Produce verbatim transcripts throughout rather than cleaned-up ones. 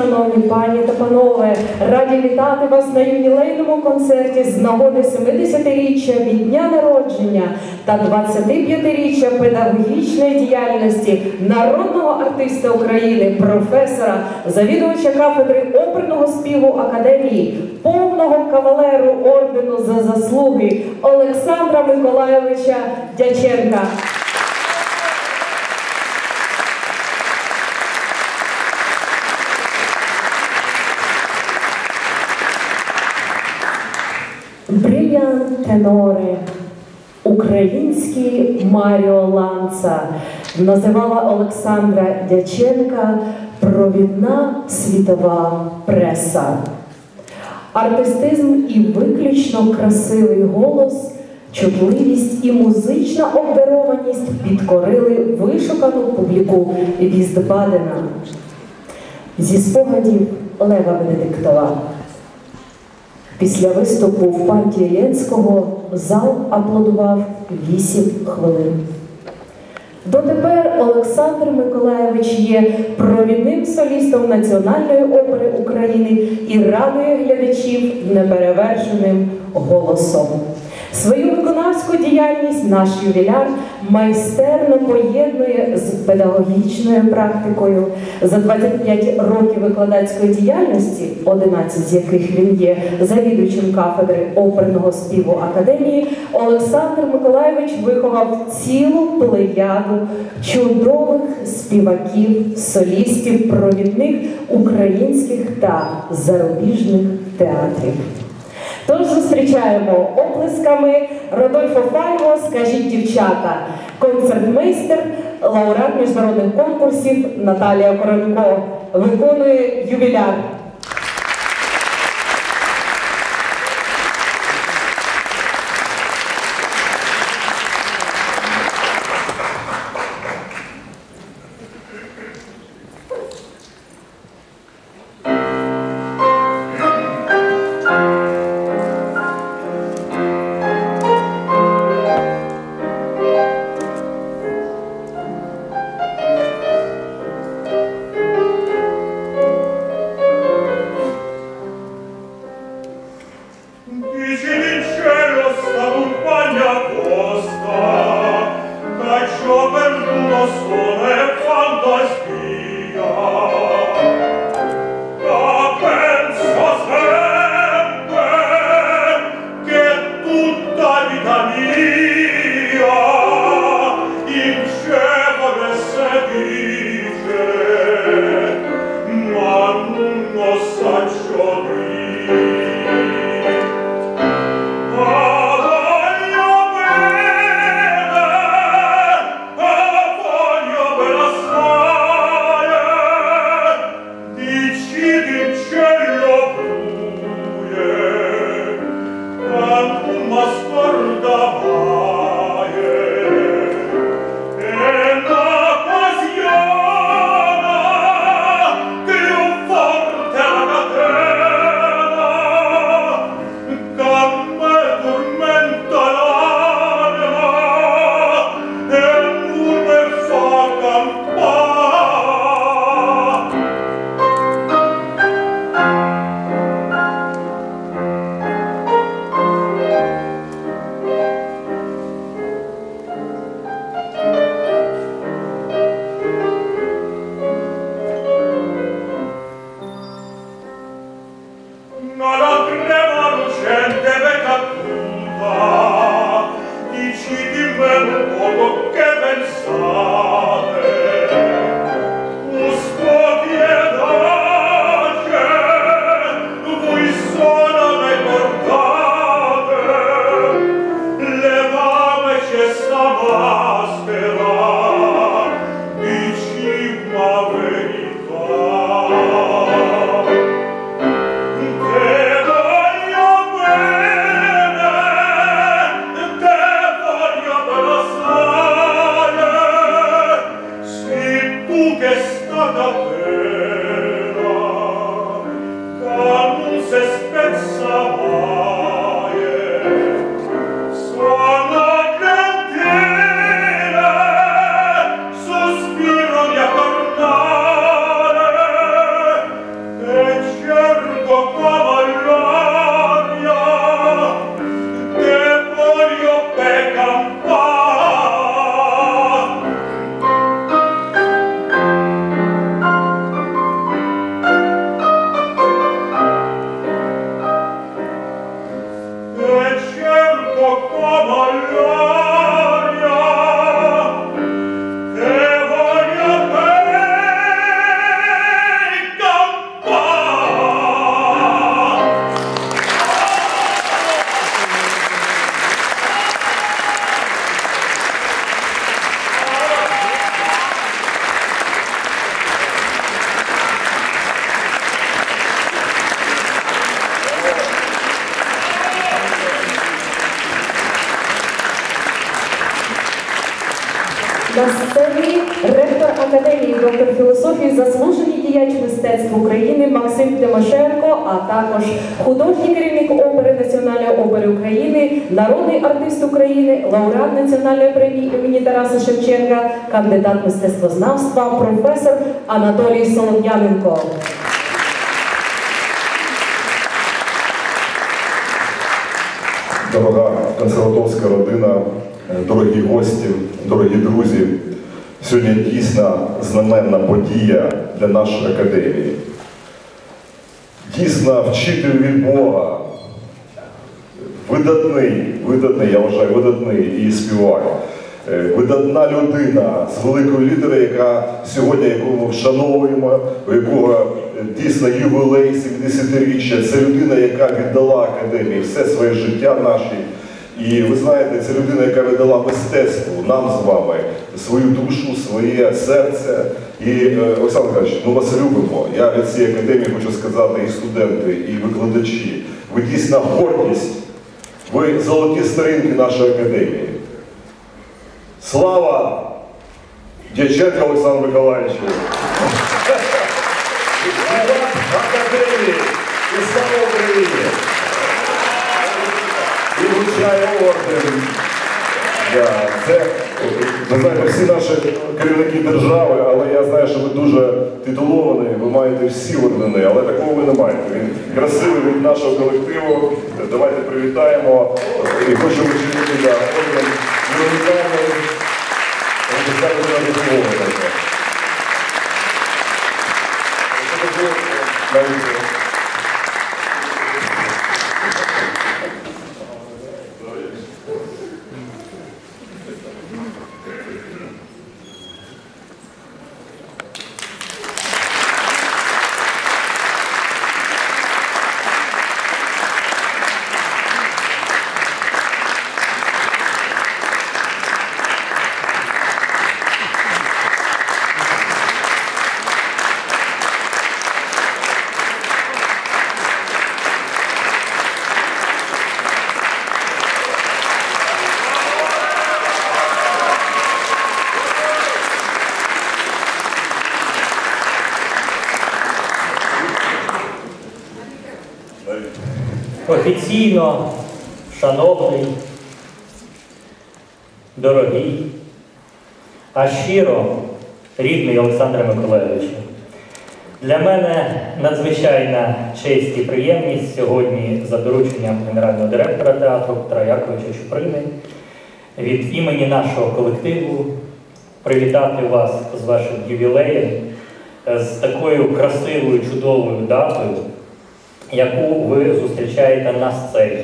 Шановні пані та панове, раді вітати вас на ювілейному концерті з нагоди семидесятиріччя від дня народження та двадцятип'ятиріччя педагогічної діяльності народного артиста України, професора, завідувача кафедри оперного співу Академії, повного кавалеру ордену за заслуги Олександра Миколайовича Дяченка. Брильянт теноре, український Маріо Ланца, називала Олександра Дяченка провідна світова преса. Артистизм і виключно красивий голос, чутливість і музична обдарованість підкорили вишукану публіку Вістбадена. Зі спогадів Лева Венедиктова. Після виступу в партії Ленського зал аплодував вісім хвилин. Дотепер Олександр Миколайович є провідним солістом Національної опери України і радує глядачів неперевершеним голосом. Свою виконавську діяльність наш ювіляр майстерно поєднує з педагогічною практикою. За двадцять п'ять років викладацької діяльності, одинадцять з яких він є завідувачем кафедри оперного співу Академії, Олександр Миколайович виховав цілу плеяду чудових співаків, солістів, провідних українських та зарубіжних театрів. Тож зустрічаємо оплесками Родольфо Фальво «Скажіть, дівчата», концертмейстер, лауреат міжнародних конкурсів Наталія Коронько виконує ювіляр. Voglio bella На сцені ректор Академії, доктор філософії, заслужений діяч мистецтв України Максим Тимошенко, а також художній керівник опери Національної опери України, народний артист України, лауреат Національної премії імені Тараса Шевченка, кандидат мистецтвознавства, професор Анатолій Солом'яненко. Дорога консерваторська родина, дорогі гості, дорогі друзі, сьогодні дійсно знаменна подія для нашої академії. Дійсно вчитель від Бога, видатний, видатний, я вважаю, видатний і співак, видатна людина з великої літери, яка сьогодні, яку ми вшановуємо, у якого дійсно ювілей сімдесятиріччя. Це людина, яка віддала академії все своє життя наше. І ви знаєте, це людина, яка віддала мистецтву, нам з вами, свою душу, своє серце. І, Олександр Михайлович, ми вас любимо. Я від цієї академії хочу сказати, і студенти, і викладачі. Ви дійсно гордість, ви золоті сторінки нашої академії. Слава Дяченко Олександру Миколаївичу! Академії! І слава Україні! І вручає орден. Да, це, ви знаєте, всі наші керівники держави, але я знаю, що ви дуже титуловані, ви маєте всі ордени, але такого ви не маєте. Він красивий від нашого колективу. Давайте привітаємо. І хочемо вчинити да, орден універсальний. Офіційно, шановний, дорогий, а щиро рідний Олександре Миколайовичу, для мене надзвичайна честь і приємність сьогодні за дорученням генерального директора театру Петра Яковича Чуприни від імені нашого колективу привітати вас з вашим ювілеєм, з такою красивою, чудовою датою, яку ви зустрічаєте на сцені,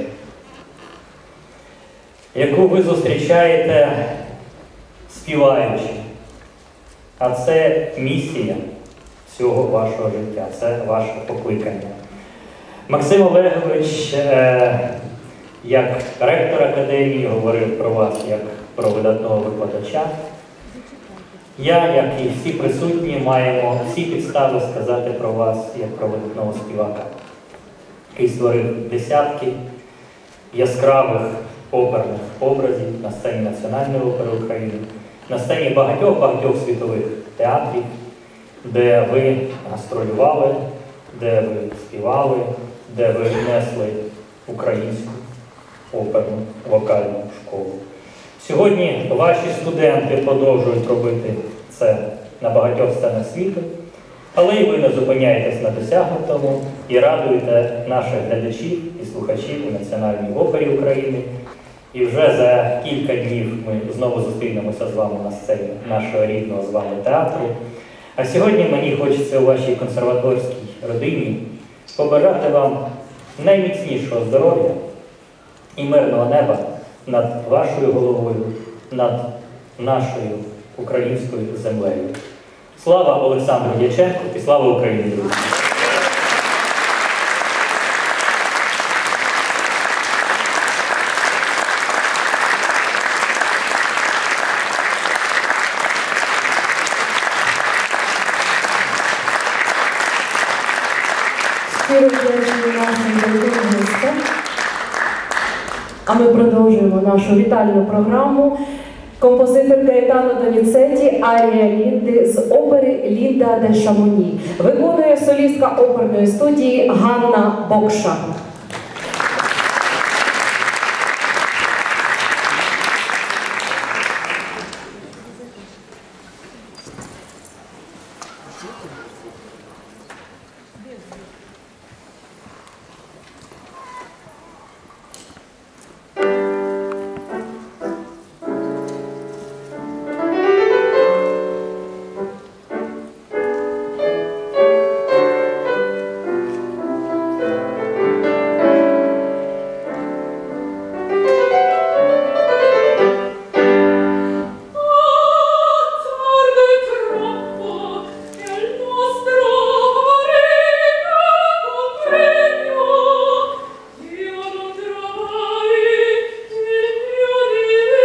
яку ви зустрічаєте співаючи. А це місія всього вашого життя, це ваше покликання. Максим Олегович, е, як ректор академії, говорив про вас як про видатного викладача. Я, як і всі присутні, маємо всі підстави сказати про вас як про видатного співака, який створив десятки яскравих оперних образів на сцені Національної опери України, на сцені багатьох-багатьох світових театрів, де ви гастролювали, де ви співали, де ви несли українську оперну вокальну школу. Сьогодні ваші студенти продовжують робити це на багатьох сценах світу, але і ви не зупиняєтесь на досягнутому і радуєте наших глядачів і слухачів у Національній опері України. І вже за кілька днів ми знову зустрінемося з вами на сцені нашого рідного з вами театру. А сьогодні мені хочеться у вашій консерваторській родині побажати вам найміцнішого здоров'я і мирного неба над вашою головою, над нашою українською землею. Слава Олександру Дяченку і слава Україні, друзі! Щиро вдячні нашим дорогим гостям. А ми продовжуємо нашу вітальну програму. Композитор Гаетано Доніцетті арія Лінди з опери «Лінда де Шамоні». Виконує солістка оперної студії Ганна Бокша. Io non trovai il mio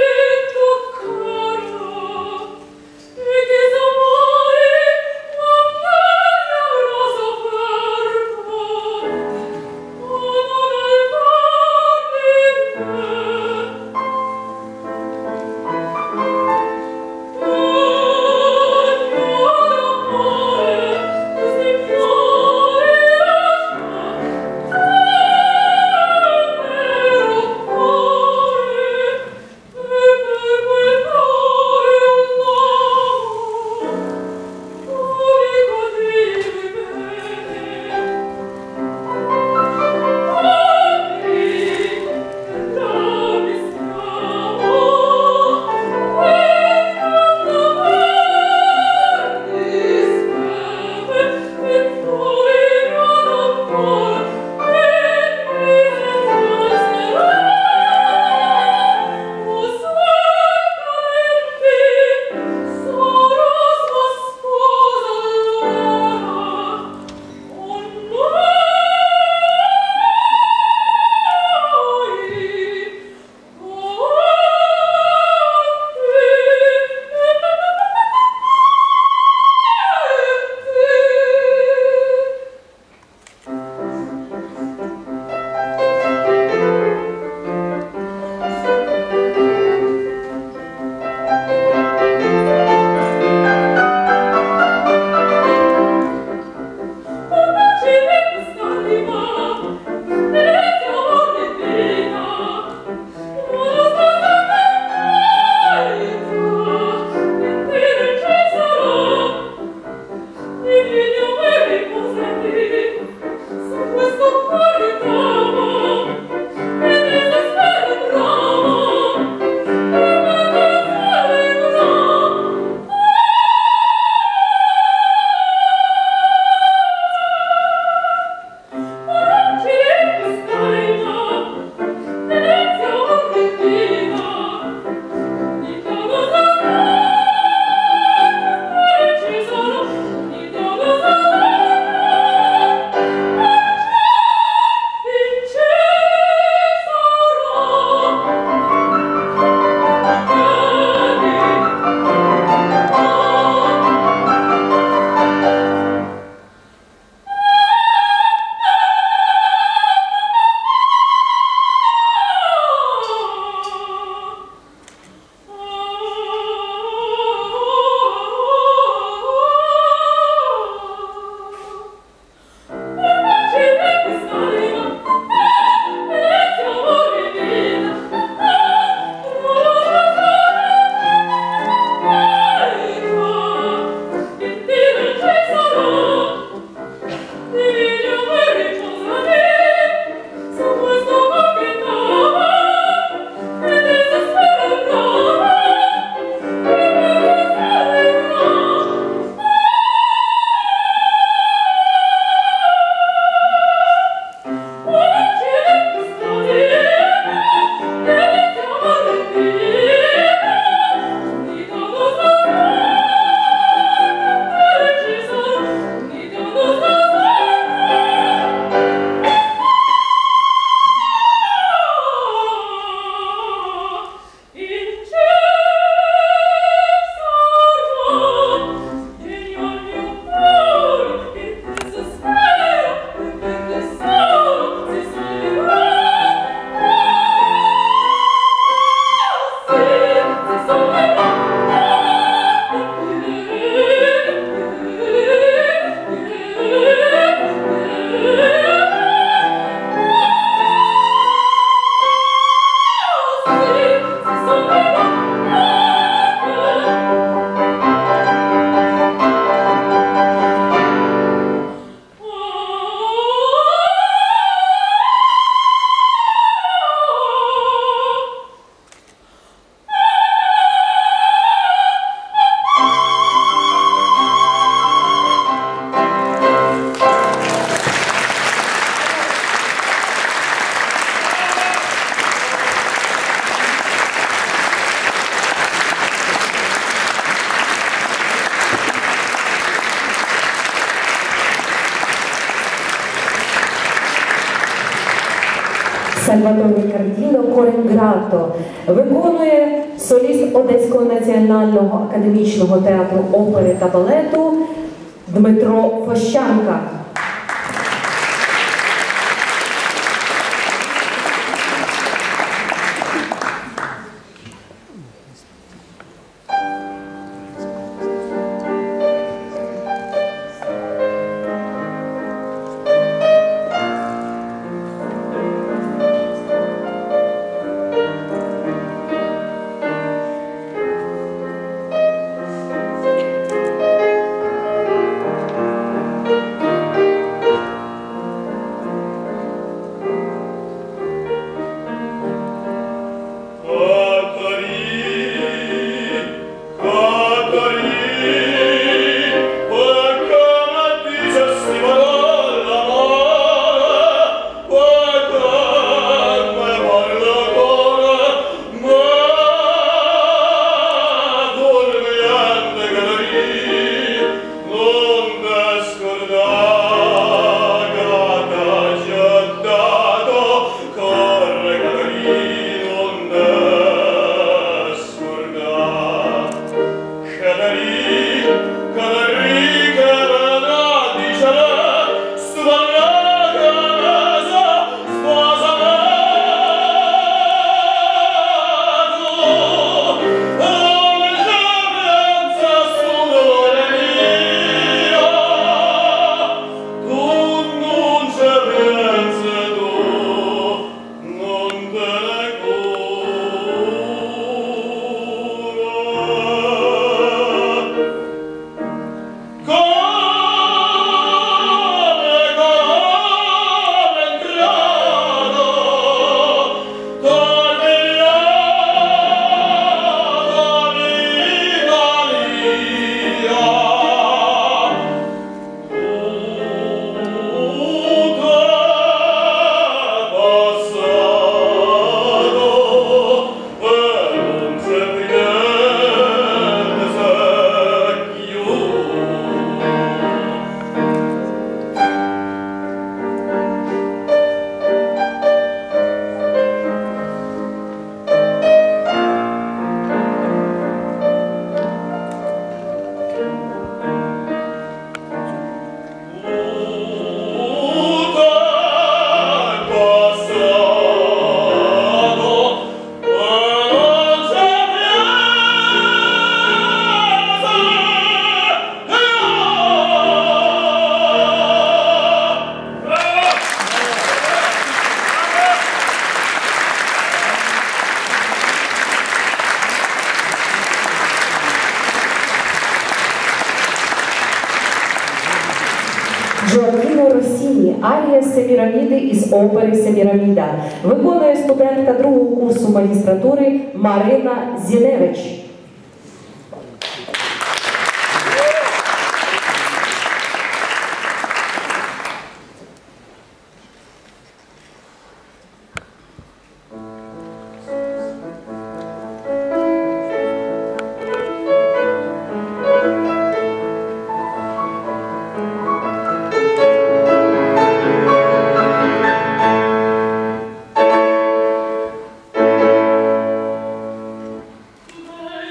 Сальваторе Кардіно Коренграто виконує соліст Одеського національного академічного театру опери та балету Дмитро Фощанка. Джоакіно Росіні, арія Семіраміди із опери Семіраміда. Виконує студентка другого курсу магістратури Марина Зіневич. Thank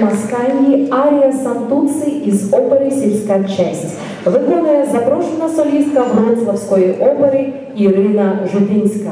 Маскальні арія Сантуци із опери «Сільська честь». Виконує запрошена солістка Вроцлавської опери Ірина Житинська.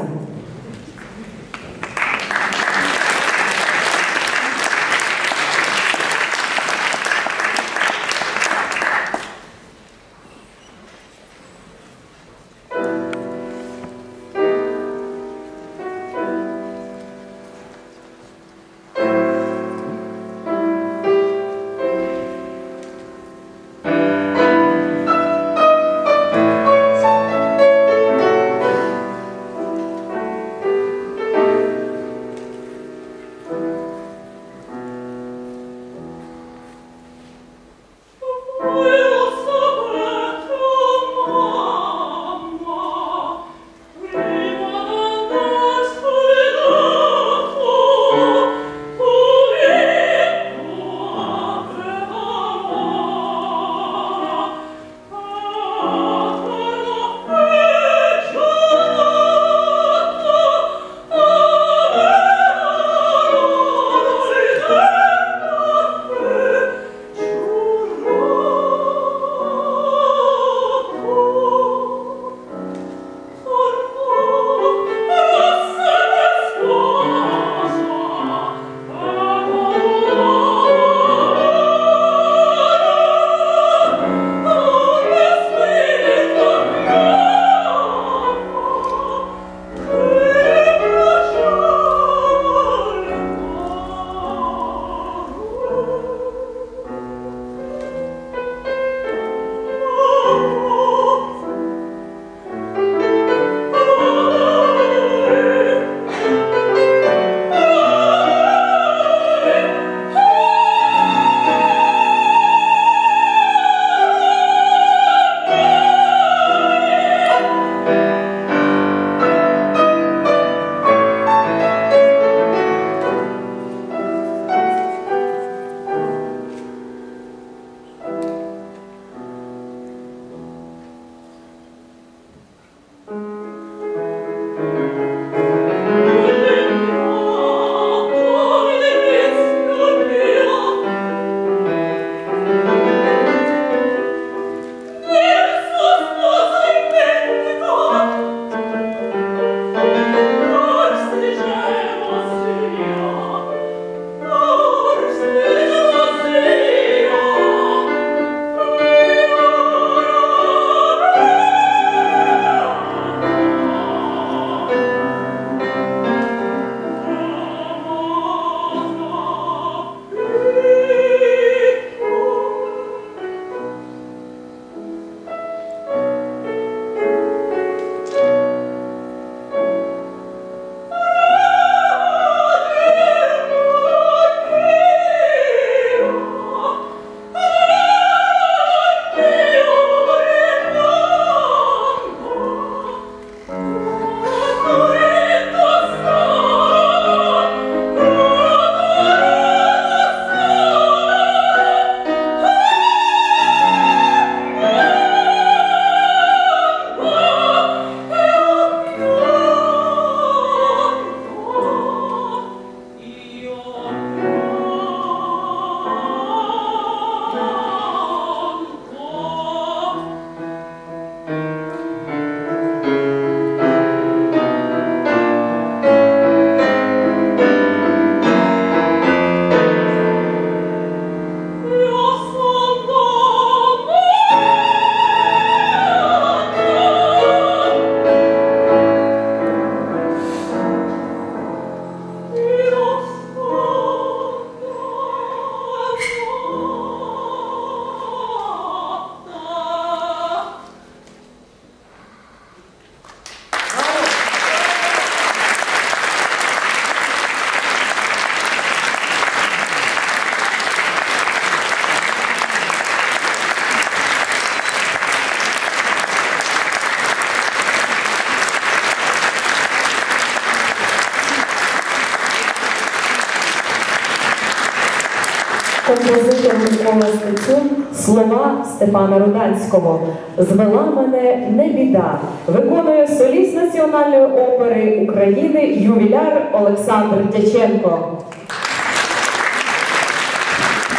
композитор Микола Стецюк, слова Степана Руданського. «Звела мене не біда» виконує соліст Національної опери України ювіляр Олександр Дяченко.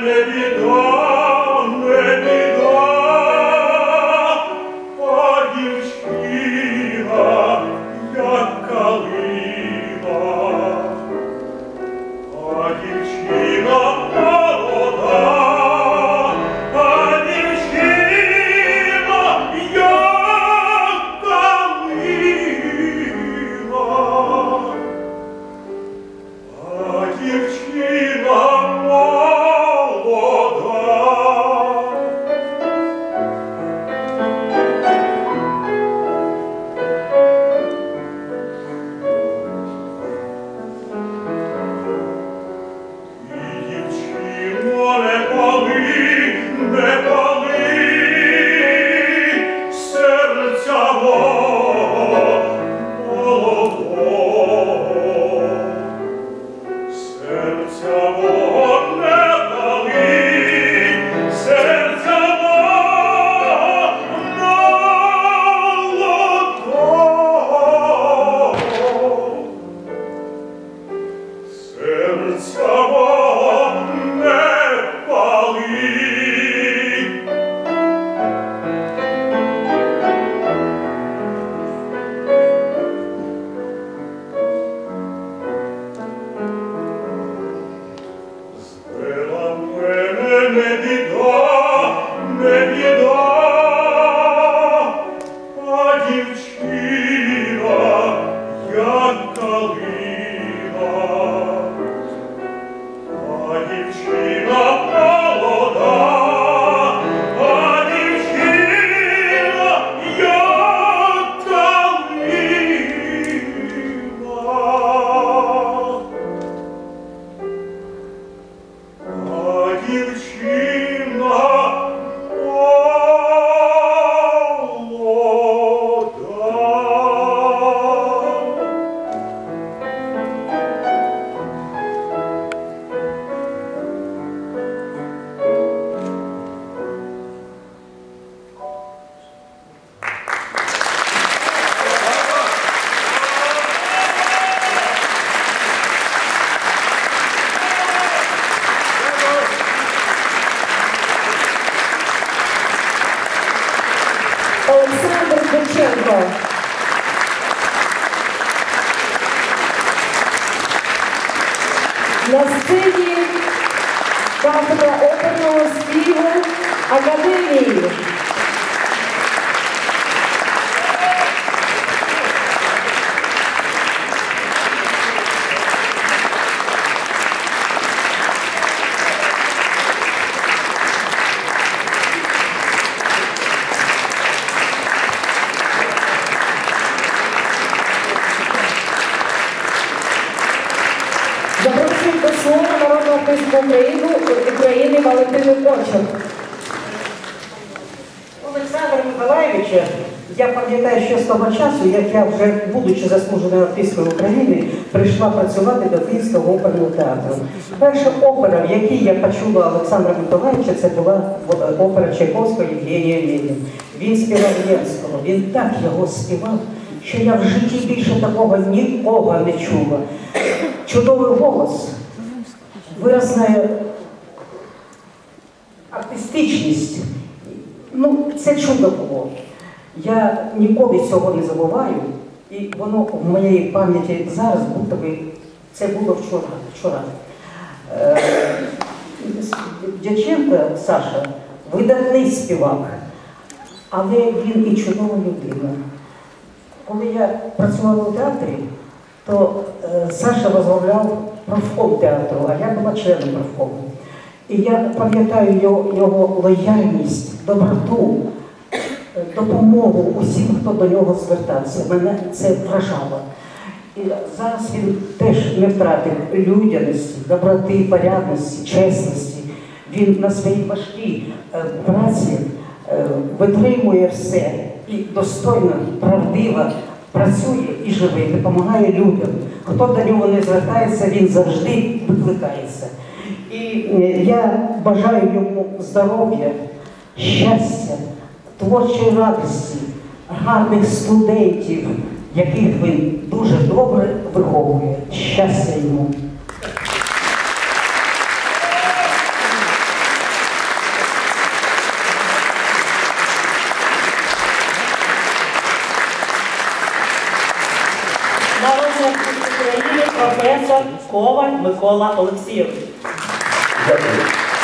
Олександр Дученко. На сцені кафедра оперного співу Академії. Запрошую до слова народного артисту України, України Валентину Кочур. Олександра Миколаєвича, я пам'ятаю, що з того часу, як я вже, будучи заслуженою артисткою України, прийшла працювати до Київського оперного театру. Перша опера, в якій я почула Олександра Миколаєвича, це була опера Чайковського «Євгенія Онегін». Він співав Ленського, він так його співав, що я в житті більше такого нікого не чула. Чудовий голос, виразна артистичність. Ну, це чудо було. Я ніколи цього не забуваю. І воно в моїй пам'яті зараз, будто би це було вчора. вчора. Е, Дяченко Саша видатний співак, але він і чудова людина. Коли я працювала у театрі, то е, Саша возглавляв профком театру, а я була членом профкому. І я пам'ятаю його, його лояльність, доброту, допомогу усім, хто до нього звертався. Мене це вражало. І зараз він теж не втратив людяності, доброти, порядності, чесності. Він на своїй важкій е, праці е, витримує все і достойно, правдиво працює і живе, і допомагає людям. Хто до нього не звертається, він завжди викликається. І я бажаю йому здоров'я, щастя, творчої радості, гарних студентів, яких він дуже добре виховує. Щастя йому! професор Коваль Микола Олексійович. Дякую.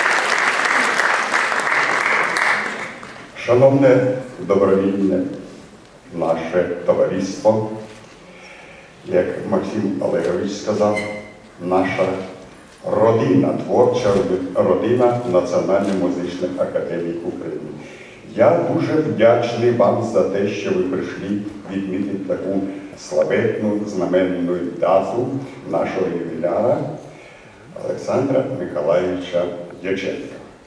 Шановне добровільне наше товариство, як Максим Олегович сказав, наша родина, творча родина Національної музичної академії України. Я дуже вдячний вам за те, що ви прийшли відмітити таку славетну, знаменну дату нашого ювіляра Олександра Миколайовича Дяченка.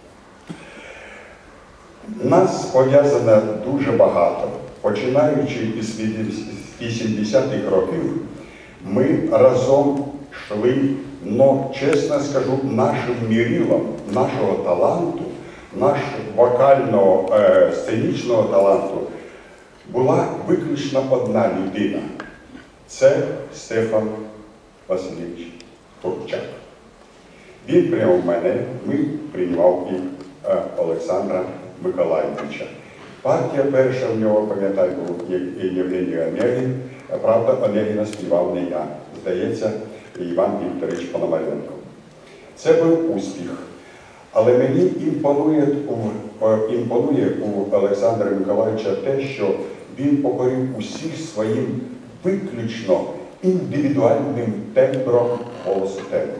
Нас пов'язано дуже багато. Починаючи із вісімдесятих років, ми разом йшли, но, чесно скажу, нашим мірилом, нашого таланту, нашого вокального, е, сценічного таланту була виключно одна людина. Це Стефан Васильович Турчак. Він прийняв мене, ми приймав і е, Олександра Миколайовича. Партія перша в нього, пам'ятаю, був Євгеній Онегін. Правда, Онегіна співав не я. Здається, Іван Вікторович Пономаренко. Це був успіх. Але мені імпонує у, імпонує у Олександра Миколайовича те, що він покорив усіх своїм виключно індивідуальним тембром голосу тенора.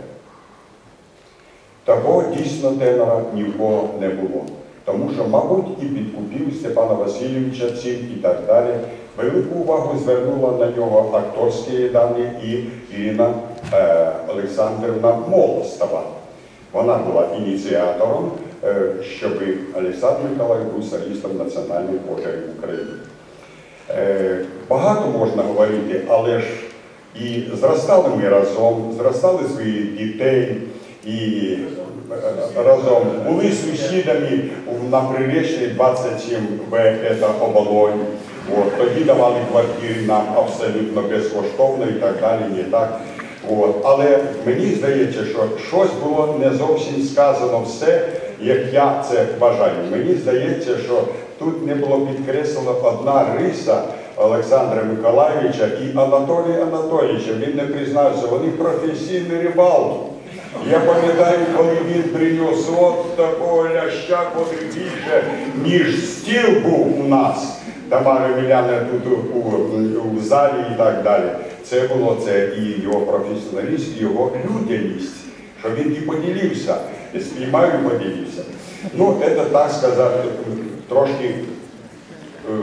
Того дійсно тенора ні в кого не було. Тому що, мабуть, і підкупив Степана Васильовича цим і так далі. Велику увагу звернула на нього акторські дані і Ірина е, Олександрівна Молостова. Вона була ініціатором, е, щоб Олександр Миколайович був солістом Національної опери України. Е, багато можна говорити, але ж і зростали ми разом, зростали своїх дітей, і разом були сусідами на Приречній двадцять сім Б, це Оболонь. От, тоді давали квартири нам абсолютно безкоштовно і так далі, не так. От. Але мені здається, що щось було не зовсім сказано все, як я це вважаю. Мені здається, що тут не було підкреслено одна риса Олександра Миколайовича і Анатолія Анатолійовича. Він не признався, вони професійні рибалки. Я пам'ятаю, коли він приніс от такого ляща, котрий більше, ніж стіл був у нас. Тамара Міляна тут у, у, у залі і так далі. Це було це і його професіоналізм, і його людяність, що він і поділився, і спіймав і поділився. Ну, це, так сказати, трошки, е,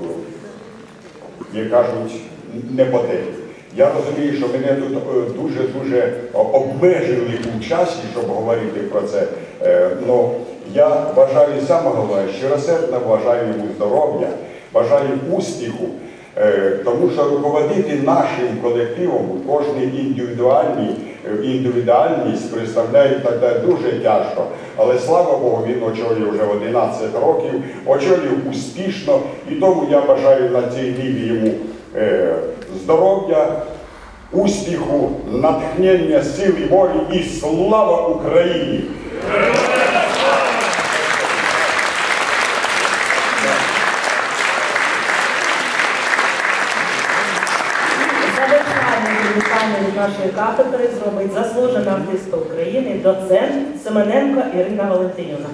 як кажуть, не по темі. Я розумію, що мене тут дуже-дуже обмежили у часі, щоб говорити про це. Но я бажаю саме головне, щиросердно бажаю йому здоров'я, бажаю успіху, тому що руководити нашим колективом, кожний індивідуальний, індивідуальність представляє тоді дуже тяжко. Але слава Богу, він очолює вже одинадцять років, очолює успішно, і тому я бажаю на цій ниві йому здоров'я, успіху, натхнення, сили, волі і слава Україні! Завершальне привітання від нашої кафедри зробить заслужена артистка України, доцент Семененко Ірина Валентинівна.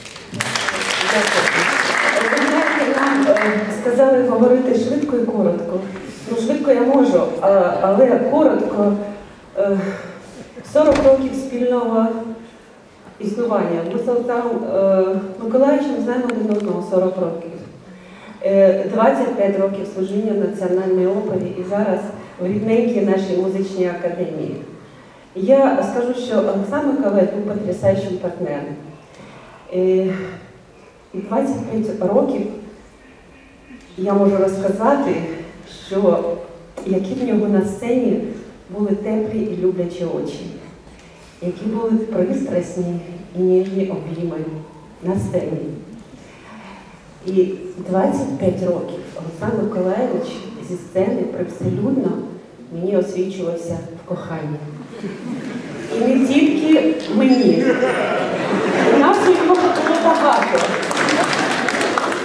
Ви знаєте, нам е, сказали говорити швидко і коротко. Ну, швидко я можу, а, але коротко. Е, сорок років спільного існування. Ми з Олександром е, Миколайовичем знаємо один одного сорок років. Е, двадцять п'ять років служіння в Національній опері і зараз в рідненькій нашій музичній академії. Я скажу, що Олександр Миколайович був потрясаючим партнером. Е, І двадцять п'ять років я можу розказати, що які в нього на сцені були теплі і люблячі очі, які були пристрасні і ніжні обійми на сцені. І двадцять п'ять років Олександр Миколайович зі сцени привселюдно мені освічувався в коханні. І не тільки мені. У нас у нього було багато.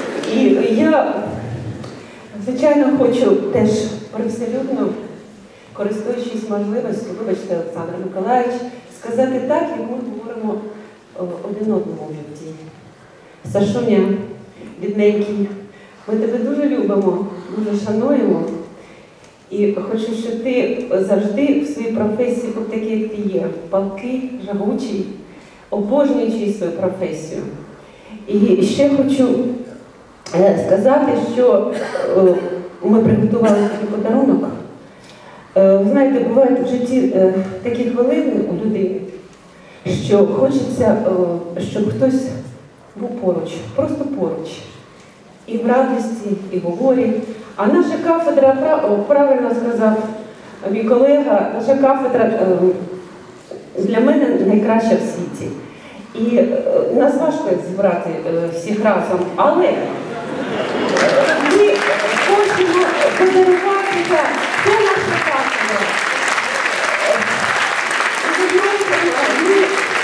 І я, звичайно, хочу теж привселюдно користуючись можливістю, вибачте, Олександр Миколаївич, сказати так, як ми говоримо один одному в житті. Сашуня, бідненький, ми тебе дуже любимо, дуже шануємо. І хочу, щоб ти завжди в своїй професії був такий, як ти є. Палкий, жагучий, обожнюючий свою професію. І ще хочу сказати, що ми приготували такий подарунок. Ви знаєте, бувають в житті такі хвилини у людини, що хочеться, щоб хтось був поруч, просто поруч. І в радості, і в горі. А наша кафедра, правильно сказав мій колега, наша кафедра для мене найкраща в світі. І нас важко зібрати всіх разом, але ми хочемо подарувати, це наша кафедра. Ви знаєте, ми,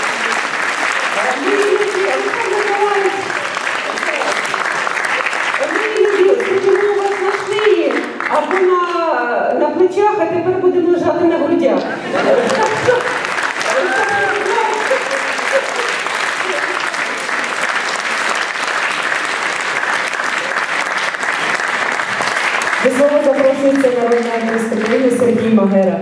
ми іноді, Олександр Миколаївич, ми іноді сидимо у вас на шиї або на, на плечах, а тепер будемо лежати на грудях. До слова запрошується народний артист України Сергій Магера.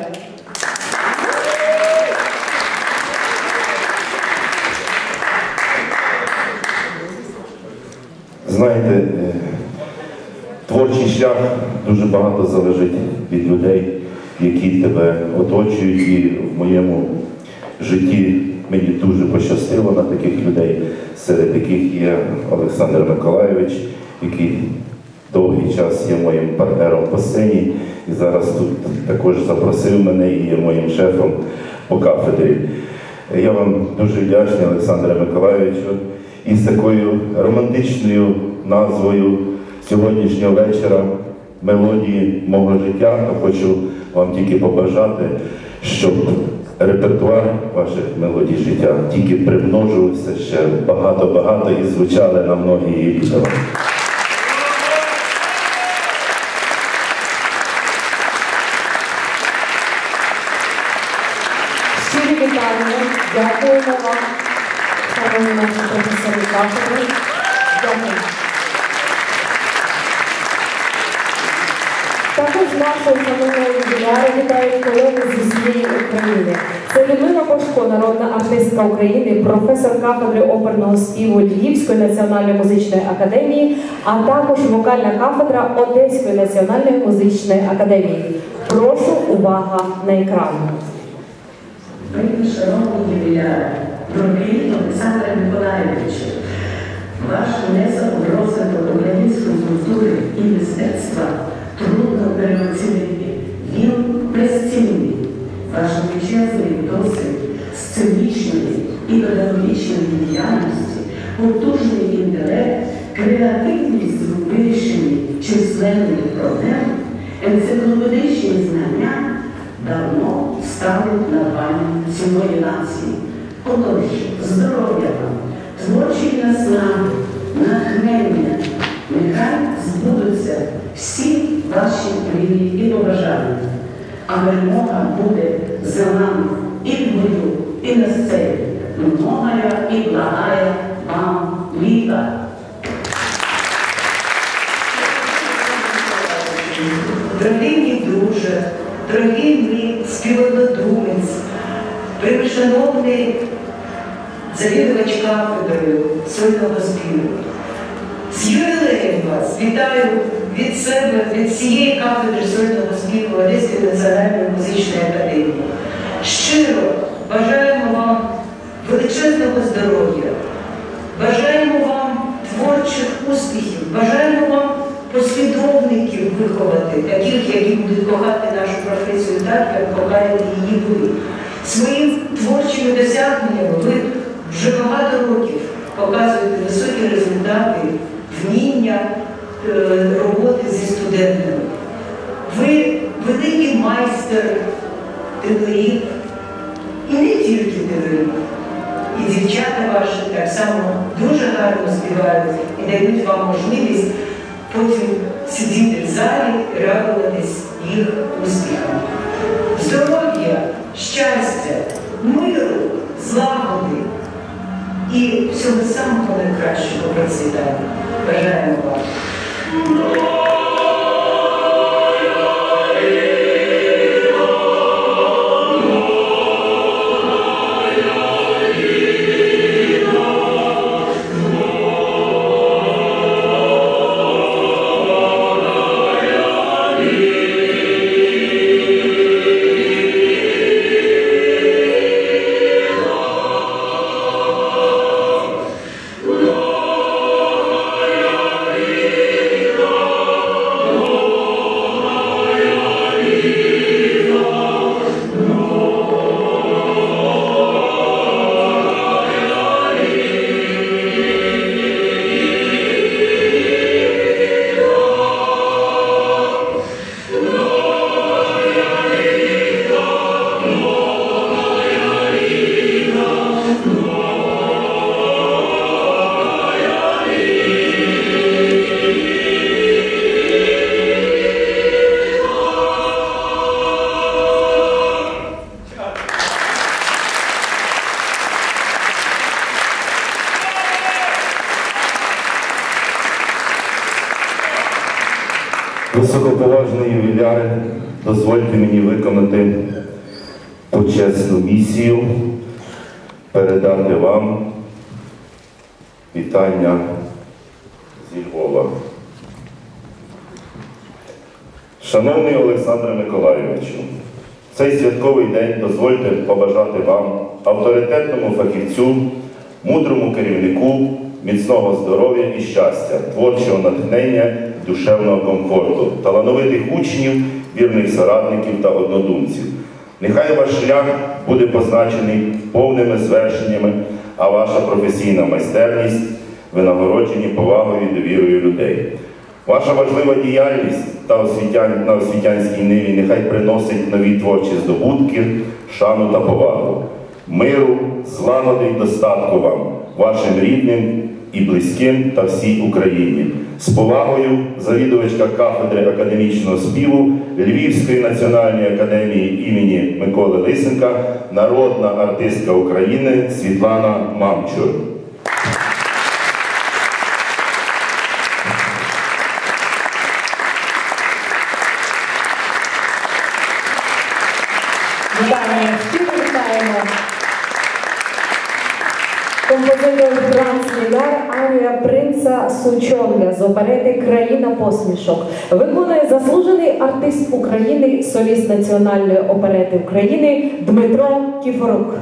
Знаєте, творчий шлях дуже багато залежить від людей, які тебе оточують, і в моєму житті мені дуже пощастило на таких людей, серед яких є Олександр Миколаївич, який довгий час є моїм партнером по сцені, і зараз тут також запросив мене і є моїм шефом по кафедрі. Я вам дуже вдячний, Олександре Миколаївичу, і з такою романтичною назвою сьогоднішнього вечора «Мелодії мого життя», то хочу вам тільки побажати, щоб репертуар ваших мелодій життя тільки примножувався ще багато-багато і звучали на многі літа. Щирі вітання. Дякуємо вам, шановні наші професори кафедри. Дякую. Також нашого шановного юбіляра вітають колеги зі всієї України. Це Людмила Божко, народна артистка України, професор кафедри оперного співу Львівської національної музичної академії, а також вокальна кафедра Одеської національної музичної академії. Прошу, увага на екран. Вельми шановні юбіляри, дорогі Олександре Миколаївичу, ваш внесок у розвиток української культури і мистецтва трудно переоцінити. Він безцінний. Ваш величезний досвід сценічної і педагогічної діяльності, потужний інтелект, креативність у вирішенні численних проблем, енциклопедичні знання давно ставить на пам'ять цілої нації. Отож, здоров'я вам, творчої наснаги, натхнення, нехай збудуться всі ваші мрії і побажання, а перемога буде за нами і в бою, і на сцені. Многая і благая вам літа. Дорогий мій друже, дорогий мій співоднодумець, пришановний завідувач кафедрою сольного співу. З ювілеєм вас вітаю від себе, від всієї кафедри сольного співу Одеської національної музичної академії. Щиро бажаємо вам величезного здоров'я, бажаємо вам творчих успіхів, бажаємо вам послідовників виховати, таких, які будуть кохати нашу професію так, як кохаєте її ви. Своїм творчими досягненнями ви вже багато років показуєте високі результати, вміння роботи зі студентами. Ви великий майстер тилерів, і не тільки тилерів. І дівчата ваші так само дуже гарно співають і дають вам можливість потім сидіти в залі і радуватись їх успіхам. здоров'я, щастя, миру, злагоди і всього самого найкращого процвітання. Бажаємо вам. Високоповажні ювіляри, дозвольте мені виконати почесну місію, передати вам вітання зі Львова. Шановний Олександре Миколайовичу, в цей святковий день дозвольте побажати вам, авторитетному фахівцю, мудрому керівнику, міцного здоров'я і щастя, творчого натхнення, душевного комфорту, талановитих учнів, вірних соратників та однодумців. Нехай ваш шлях буде позначений повними звершеннями, а ваша професійна майстерність винагороджені повагою і довірою людей. Ваша важлива діяльність та освітян... на освітянській ниві нехай приносить нові творчі здобутки, шану та повагу. Миру, злагоди і достатку вам, вашим рідним і близьким та всій Україні. З повагою завідувачка кафедри академічного співу Львівської національної академії імені Миколи Лисенка, народна артистка України Світлана Мамчур. Вітаємо, щиро вітаємо. Композитор Франц Лідар, арія принца Сучонга з оперети «Країна посмішок». Виконує заслужений артист України, соліст Національної оперети України Дмитро Кіфорук.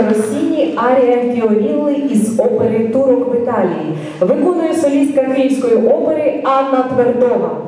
Росіні арія Фіорілли із опери «Турок в Італії». Виконує солістка Київської опери Анна Твердова.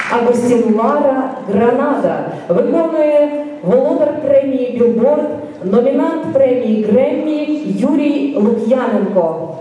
Агустін Лара Гранада виконує володар премії Білборд, номінант премії Греммі Юрій Лук'яненко.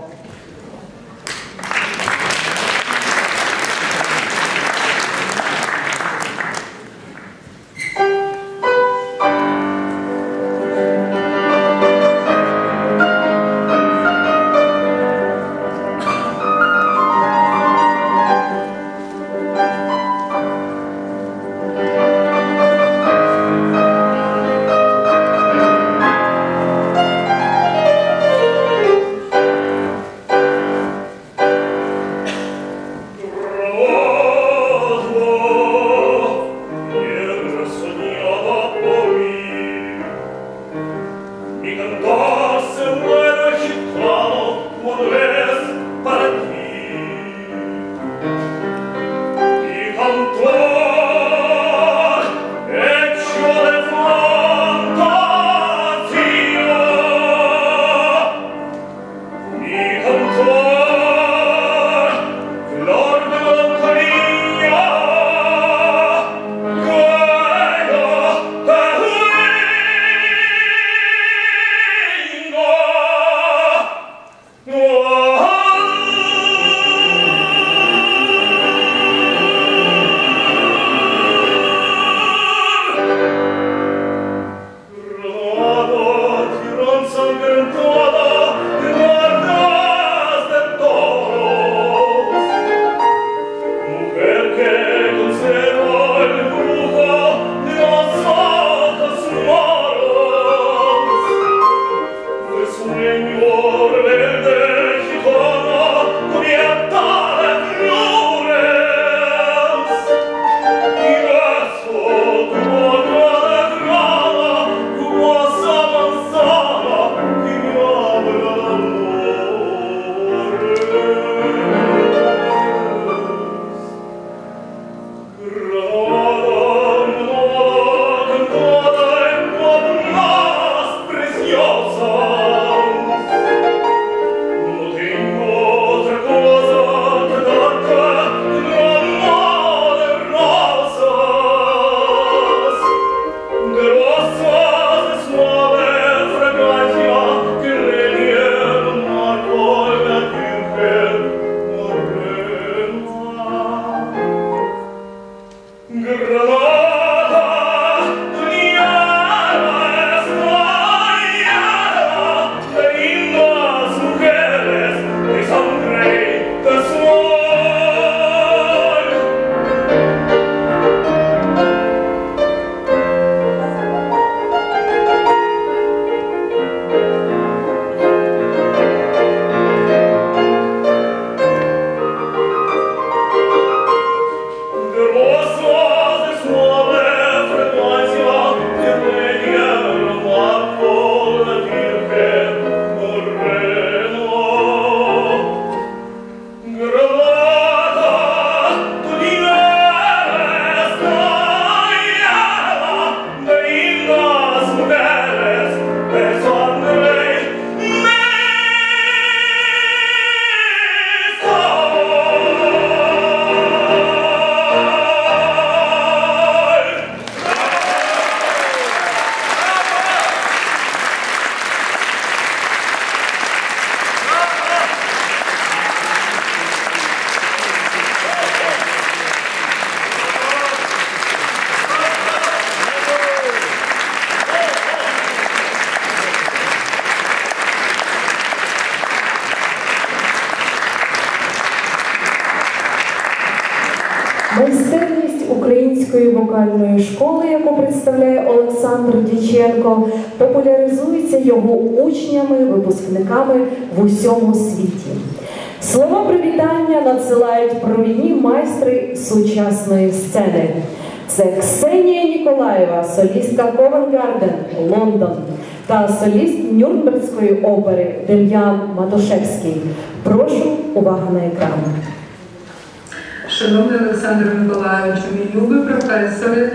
Майстерність української вокальної школи, яку представляє Олександр Дяченко, популяризується його учнями, випускниками в усьому світі. Слова привітання надсилають провідні майстри сучасної сцени. Це Ксенія Ніколаєва, солістка Covent Garden, Лондон, та соліст Нюрнберзької опери Дем'ян Матушевський. Прошу, увага на екран. Шановний Олександр Миколайович, мій любий професоре,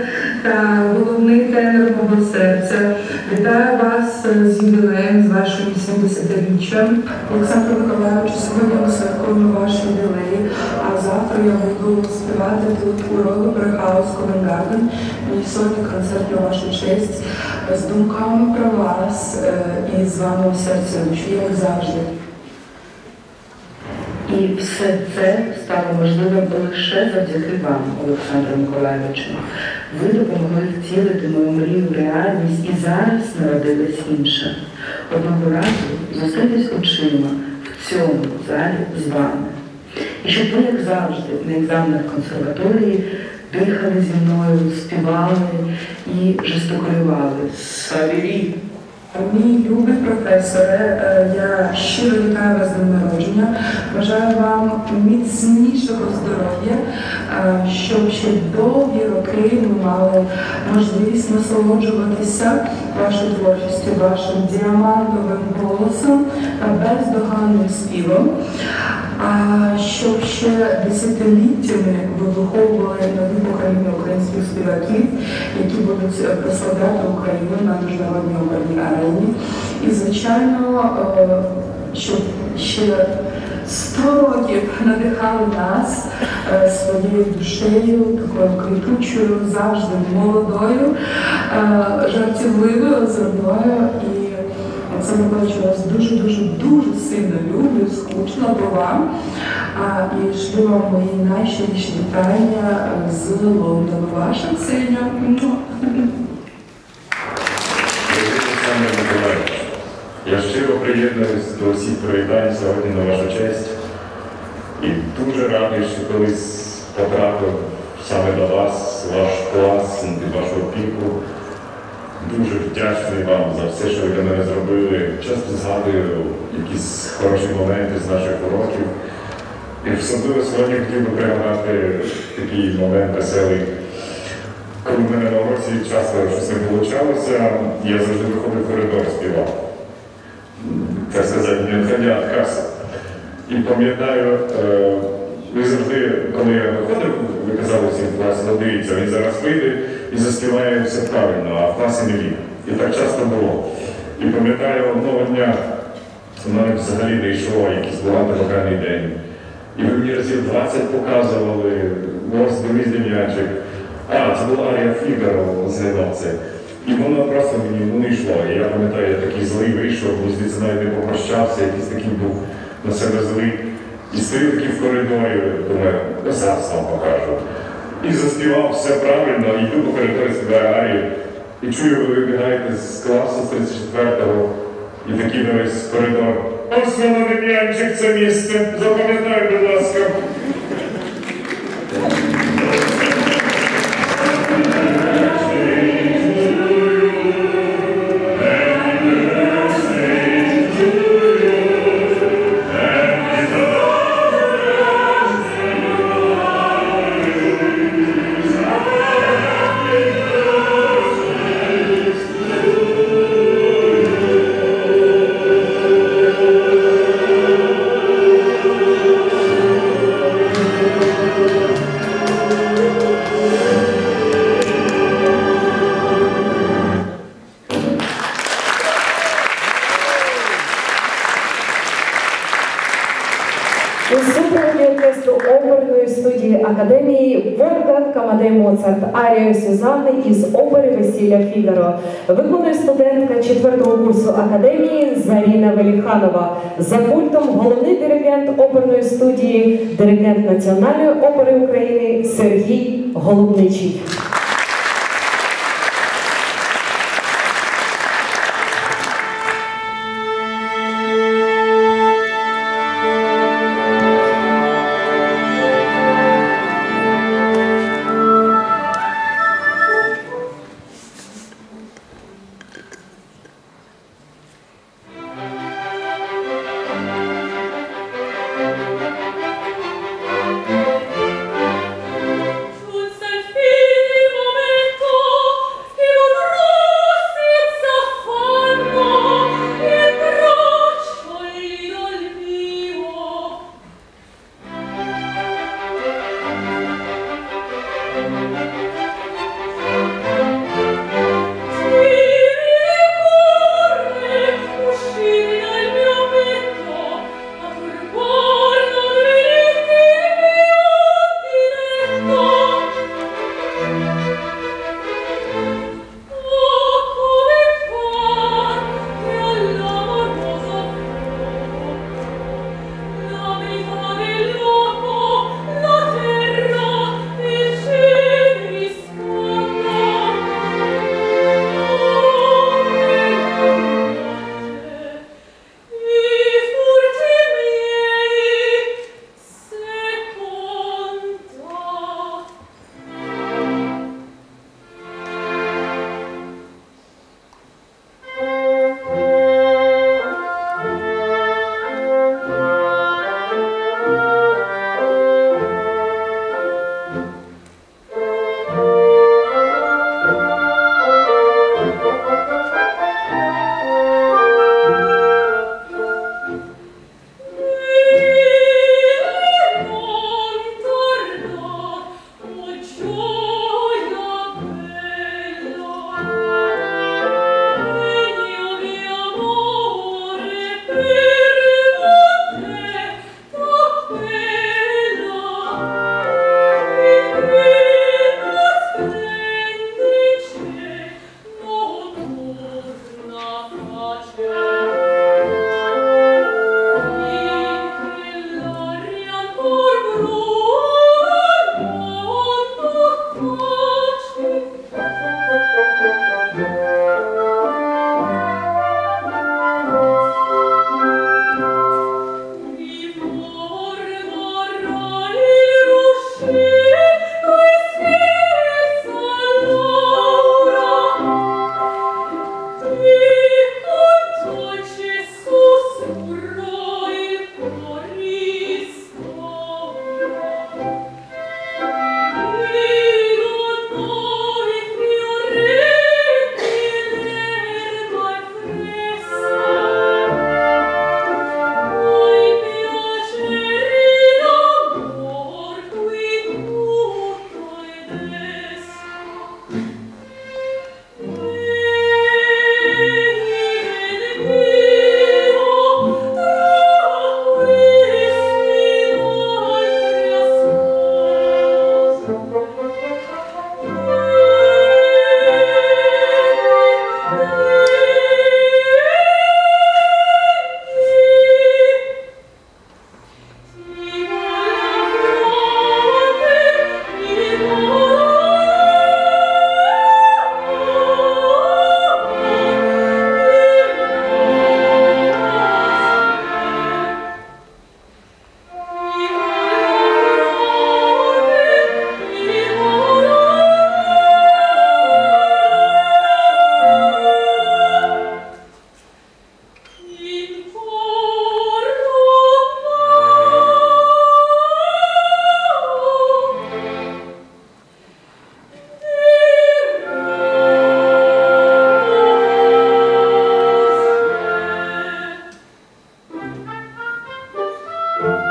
та головний тенор мого серця, вітаю вас з ювілеєм, з вашим сімдесятиріччям. Олександр Миколайович, сьогодні ми святкуємо ваш ювілей, а завтра я буду співати тут у Royal House Covent Garden. Мій сольний концерт на вашу честь з думками про вас і з вами у серці душі, як завжди. І все це стало можливим лише завдяки вам, Олександру Миколайовичу. Ви допомогли втілити мою мрію в реальність, і зараз народилась інша. Одного разу зустрітись очима в цьому залі з вами. І щоб ви, як завжди, на екзаменах консерваторії дихали зі мною, співали і жестикулювали. Савірі! Мій любий професоре, я щиро вітаю вас з днем народження. Бажаю вам міцнішого здоров'я, щоб ще довгі роки ми мали можливість насолоджуватися вашою творчістю, вашим діамантовим голосом та бездоганним співом. А щоб ще десятиліттями ви виховували нові покоління українських співаків, які будуть прославляти Україну на міжнародній оперній арені. І, звичайно, щоб ще сто років надихали нас своєю душею, такою квітучою, завжди молодою, жартівливою, озорною. І Олександр Миколайович, я вас дуже-дуже-дуже сильно люблю, скучно по вам. А, і шлю вам мої найщиріші вітання з Лондону. Ваша Ксеня. Олександр Миколайович, я щиро приєднуюсь до всіх привітань сьогодні на вашу честь. І дуже радий, що колись потрапив саме до вас, ваш клас, під вашу опіку. Дуже вдячний вам за все, що ви для мене зробили. Часто згадую якісь хороші моменти з наших уроків. І особливо сьогодні хотів би пригадати такий момент веселий. Коли в мене на уроці часто щось не вийшло, я завжди виходив в коридор, співав. Так сказати, не відходя від каси. І пам'ятаю, ви завжди, коли я виходив, ви казали всім в класі, ну дивіться, він зараз вийде і заспіває все правильно, а в класі не міг. І так часто було. І пам'ятаю, одного дня у мене взагалі не йшло, якийсь багато-вокальний день. І ви мені разів двадцять показували, ось дивись Дем'янчик. А, це була Арія Фігаро, згадав це. І воно просто мені ну, не йшло. І я пам'ятаю, я такий злий вийшов, бо звідси навіть не попрощався, якийсь такий був на себе злий. І стою такий в коридорі, думаю, ну зараз вам покажу. І заспівав все правильно, і йду по коридорі, співаю Арію. І чую, ви вибігаєте з класу з тридцять четвертого, і такий на весь коридор. Ось воно, Дем'янчик, це місце, запам'ятай, будь ласка. Академії Вольфганг Амадей Моцарт арію Сюзанни із опери «Весілля Фігаро» виконує студентка четвертого курсу академії Заріна Веліханова. За пультом головний диригент оперної студії, диригент Національної опери України Сергій Голубничий.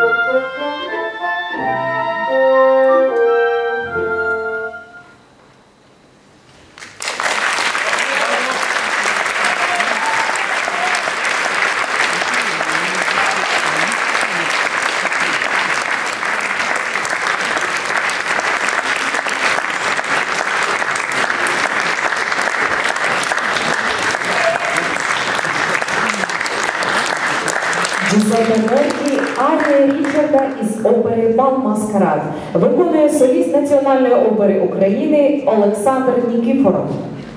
Джузеппе Верді арія Річарда із опери «Бал Маскарад» виконує соліст Національної опери України Олександр Нікіфоров.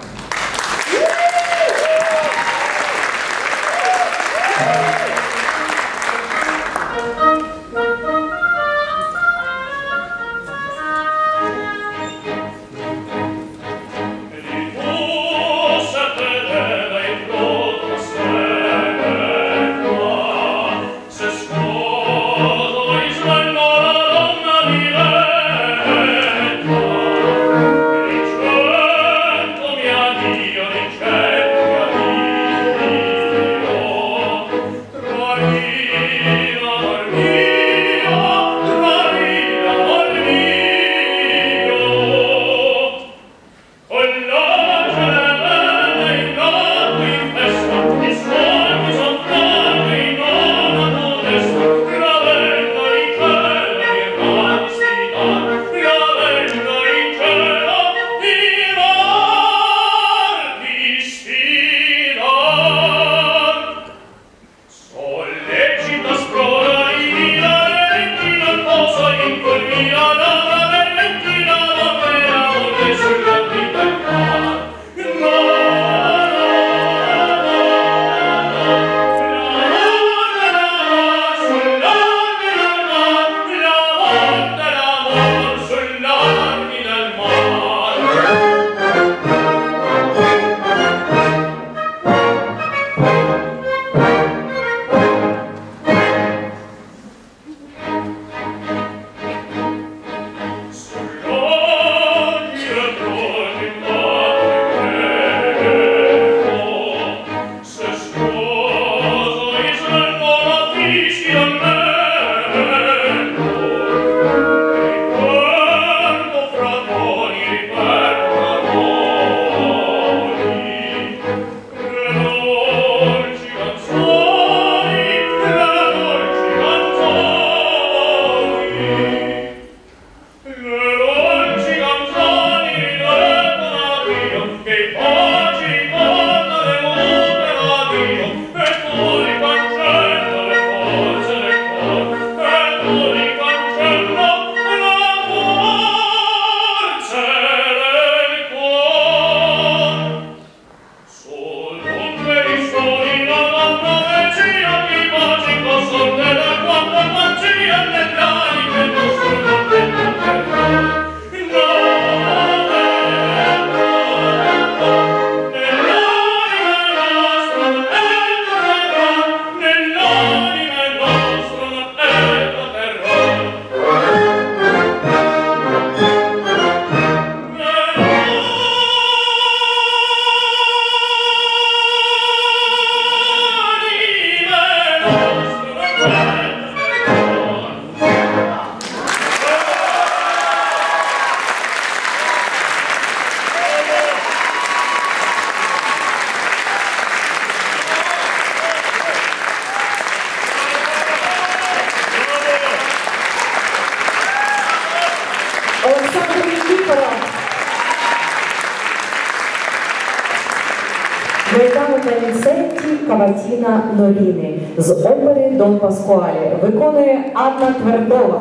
Гайдано Вінсенті Каватіна Норіни з опери «Дон Паскуале» виконує Анна Твердова.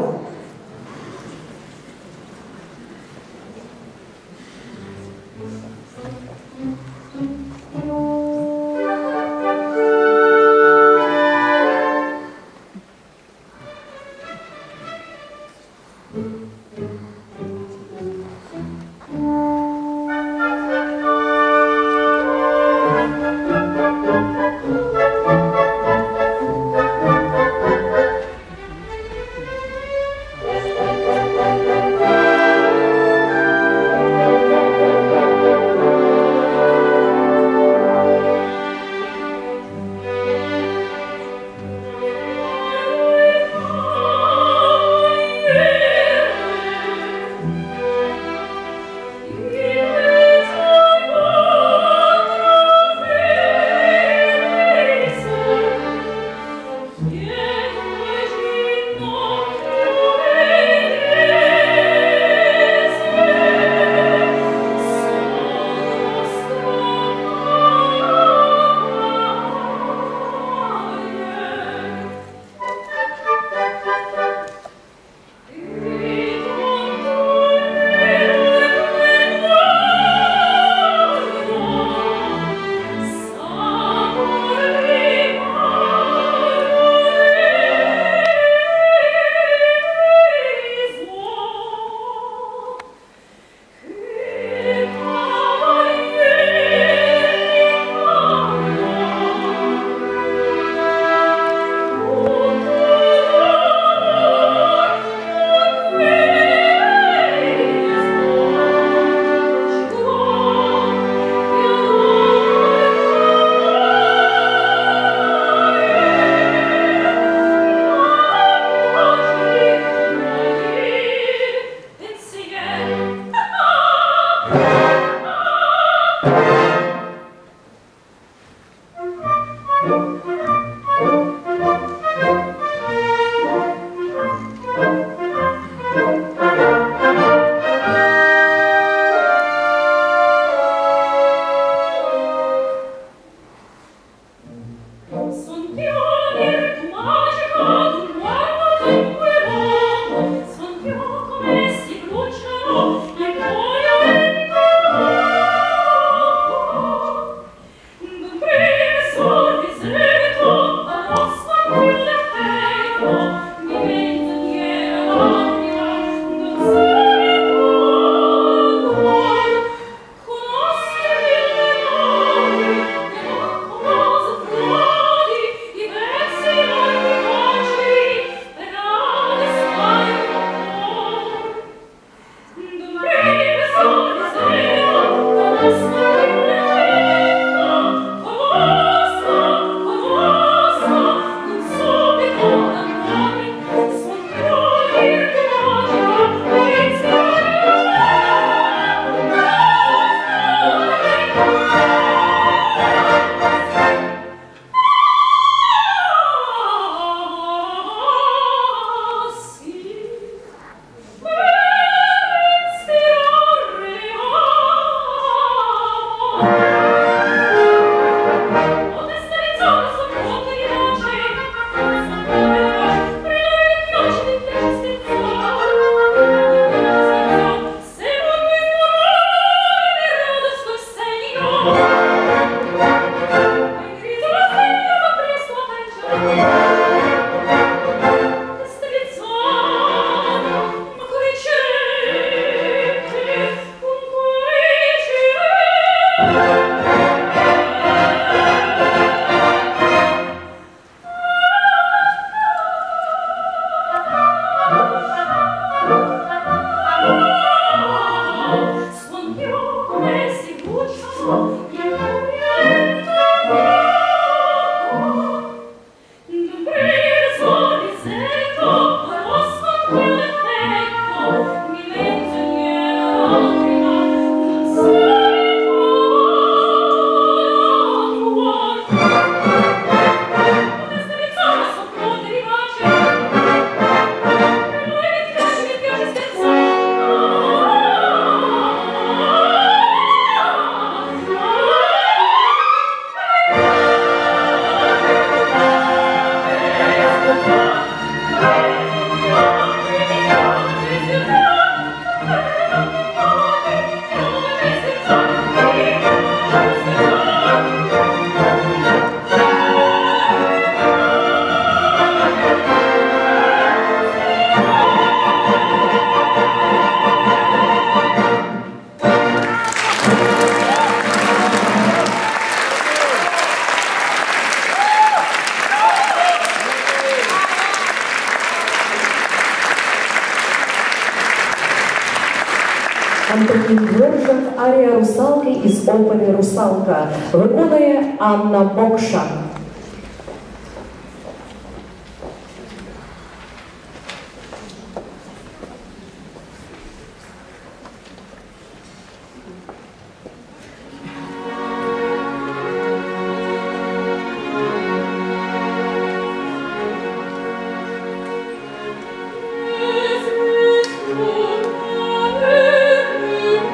Oh Антонін Дворжак, арія «Русалки» із опери «Русалка». Виконує Анна Бокша.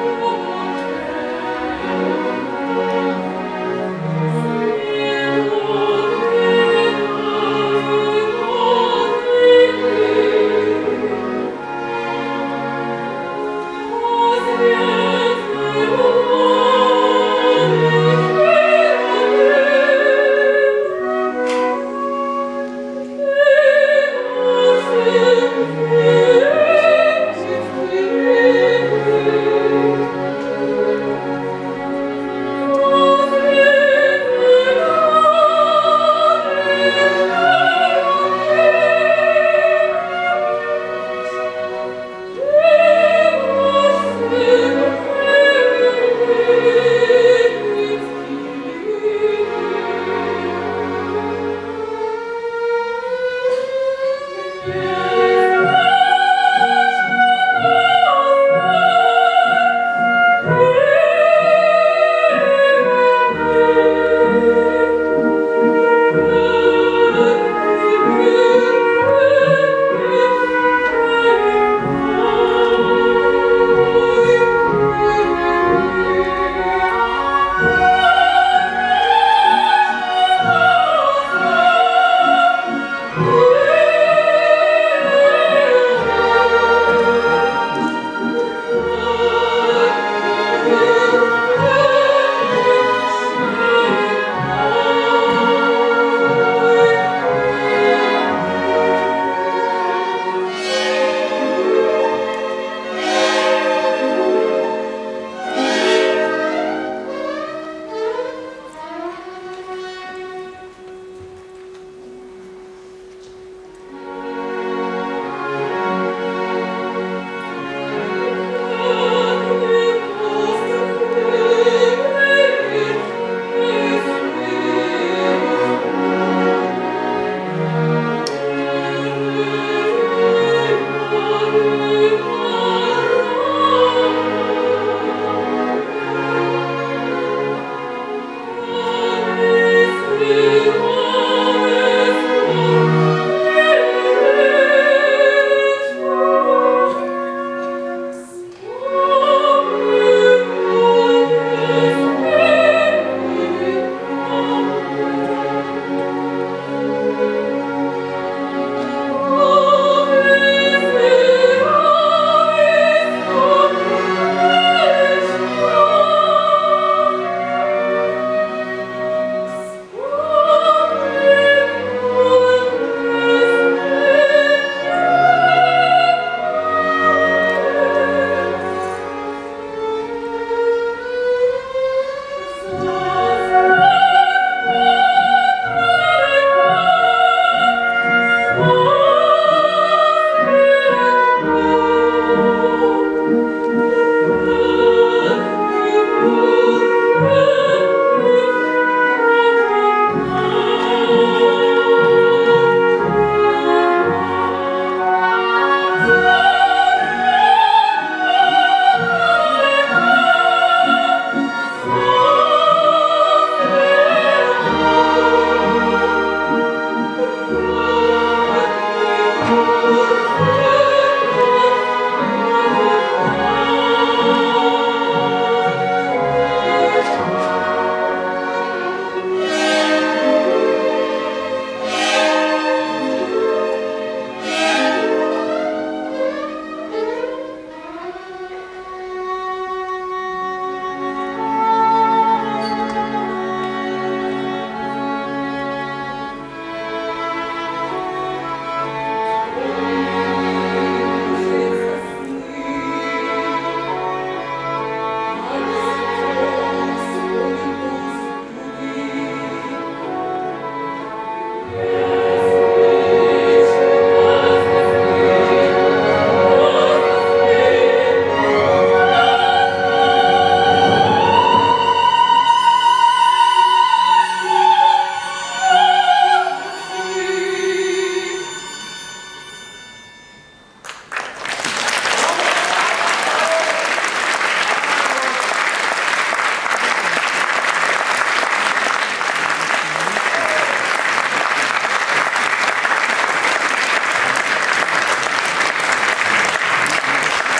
Thank you.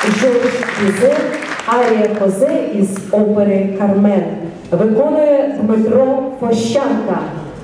Жорж Бізе, арія Козе із опери «Кармен». Виконує Дмитро Фощанка.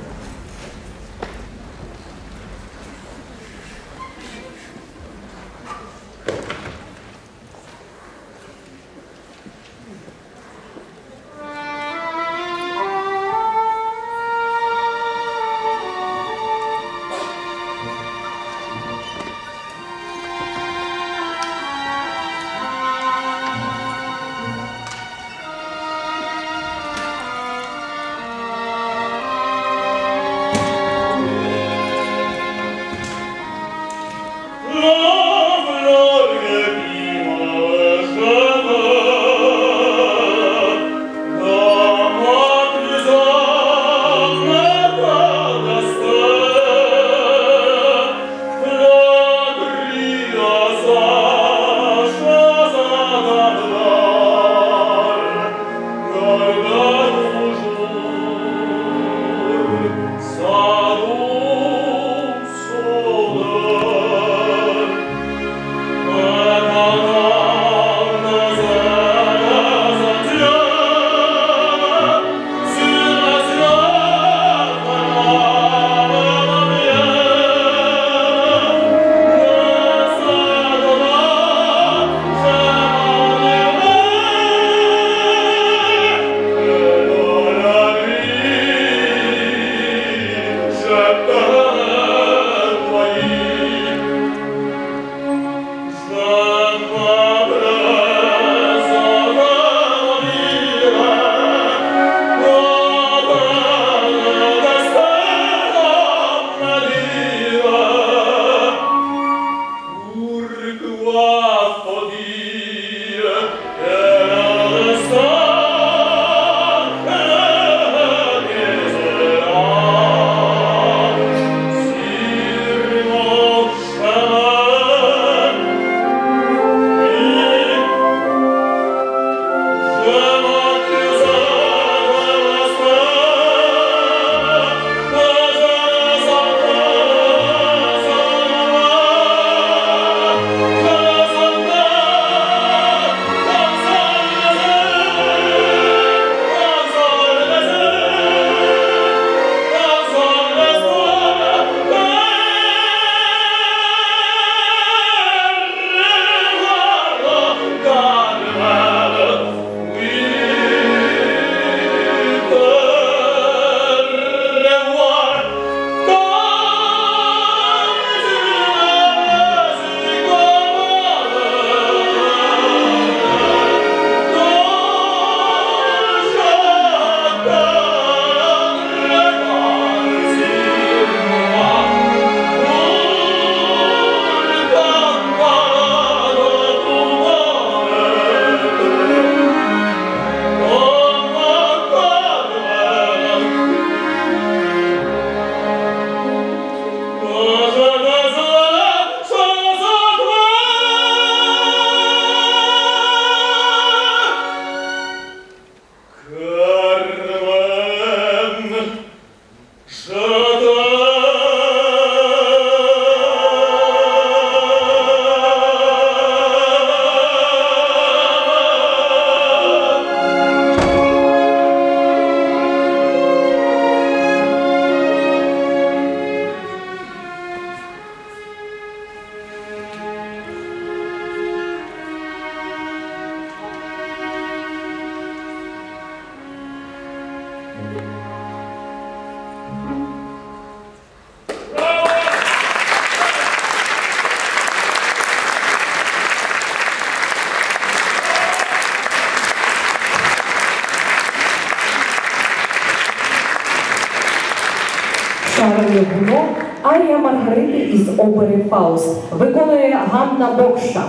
Шарль Гуно, арія Маргарити із опери «Фауст». Виконує Ганна Бокша.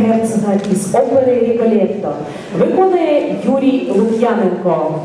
Герцога із опери «Ріголетто». Виконує Юрій Лук'яненко.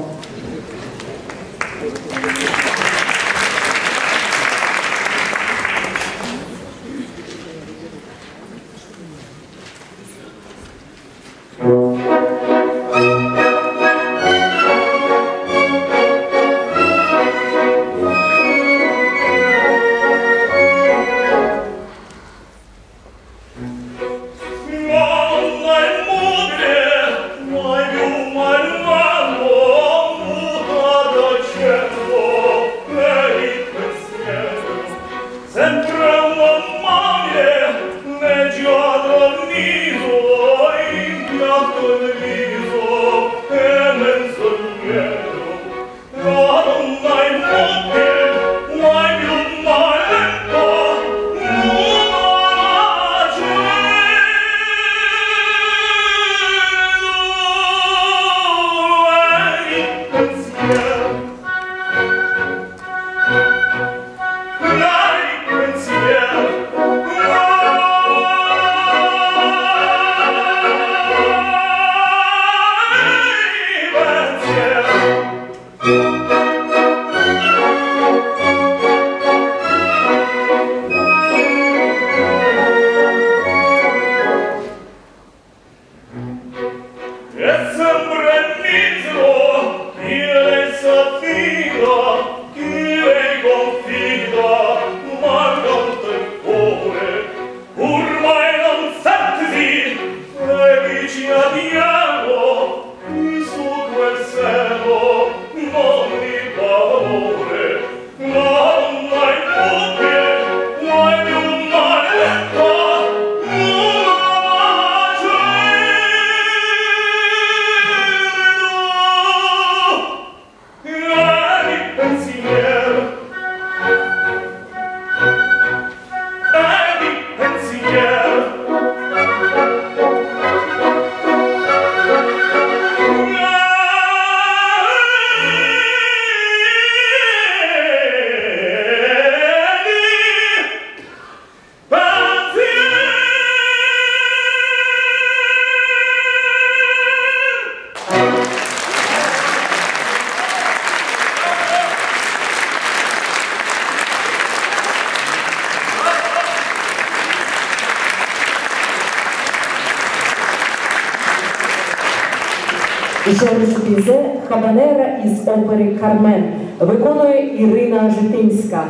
Жорж Бізе «Хабанера» із опери «Кармен». Виконує Ірина Житинська.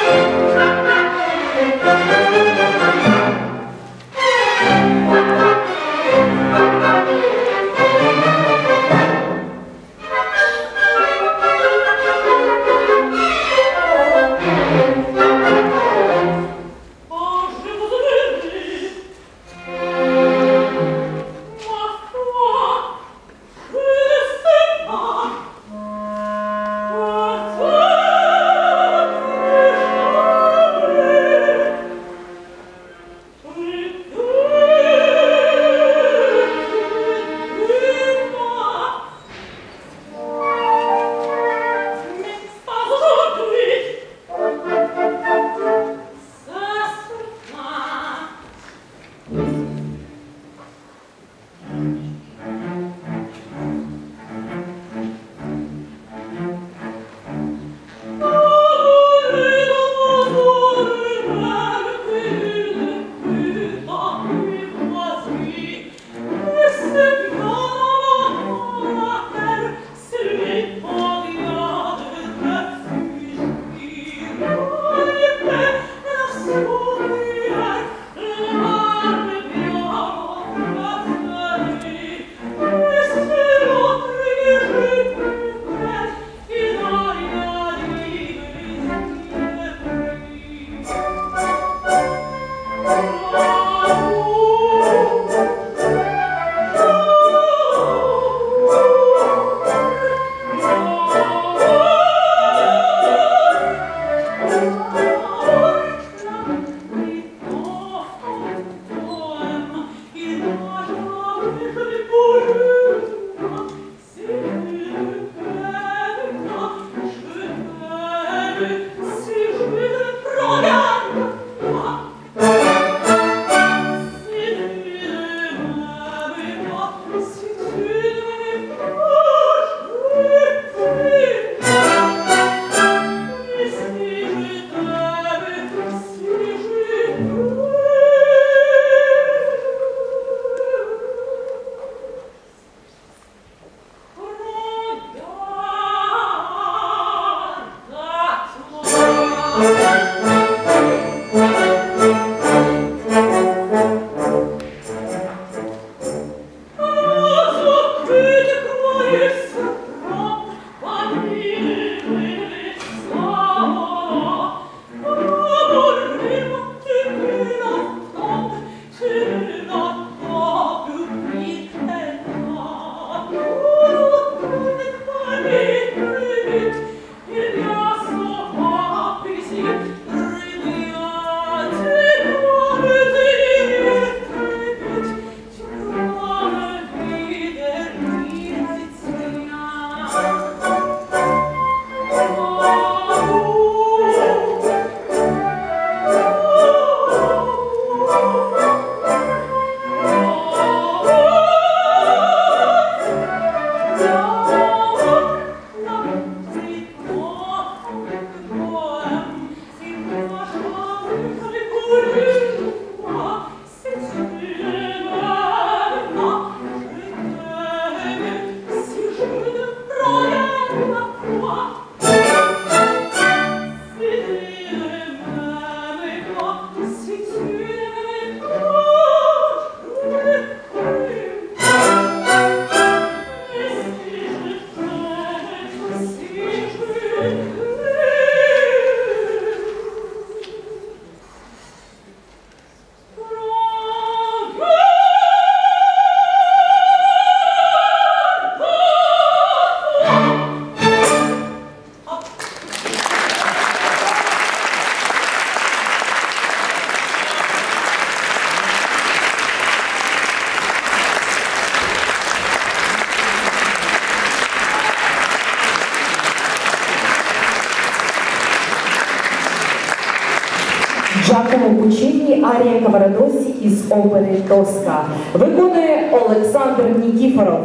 Thank you. Джакомо Пуччіні арія Каварадосі із опери «Тоска». Виконує Олександр Нікіфоров.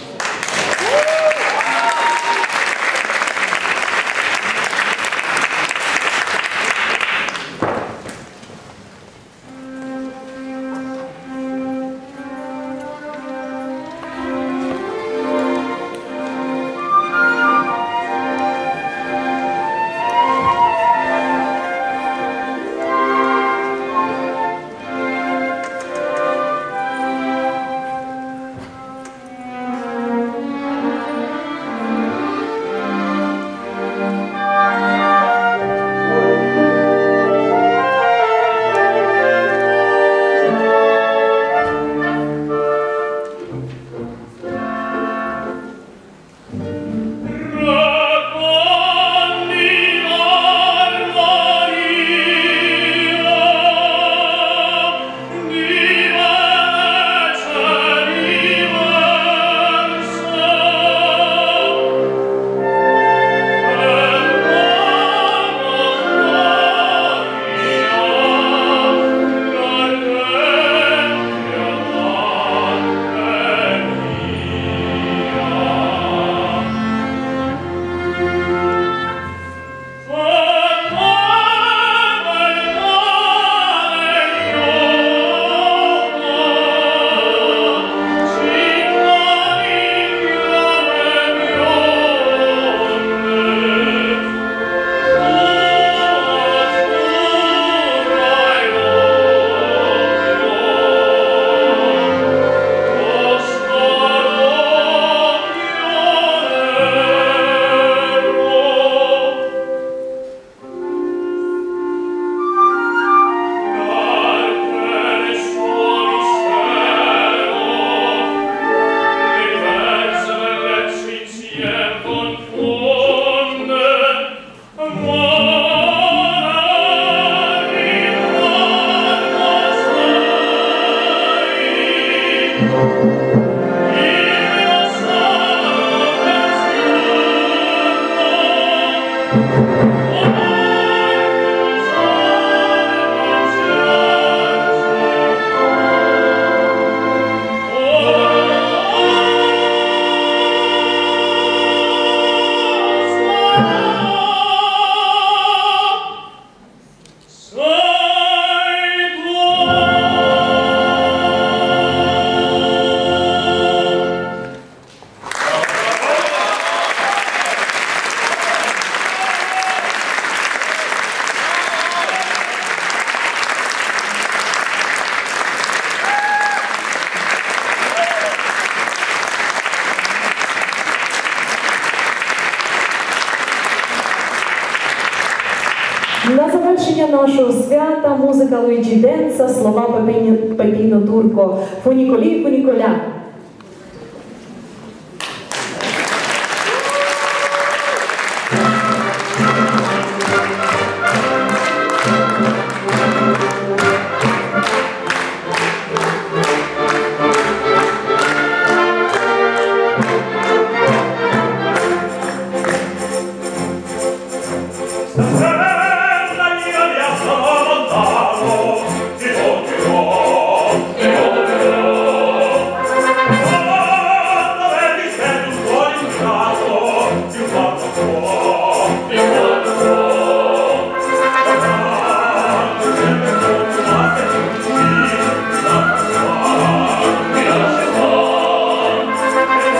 На завершення нашого свята музика Луїджі Денца, слова Пепіно Турко. Фуніколі, фуніколя.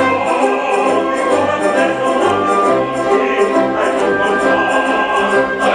Bye.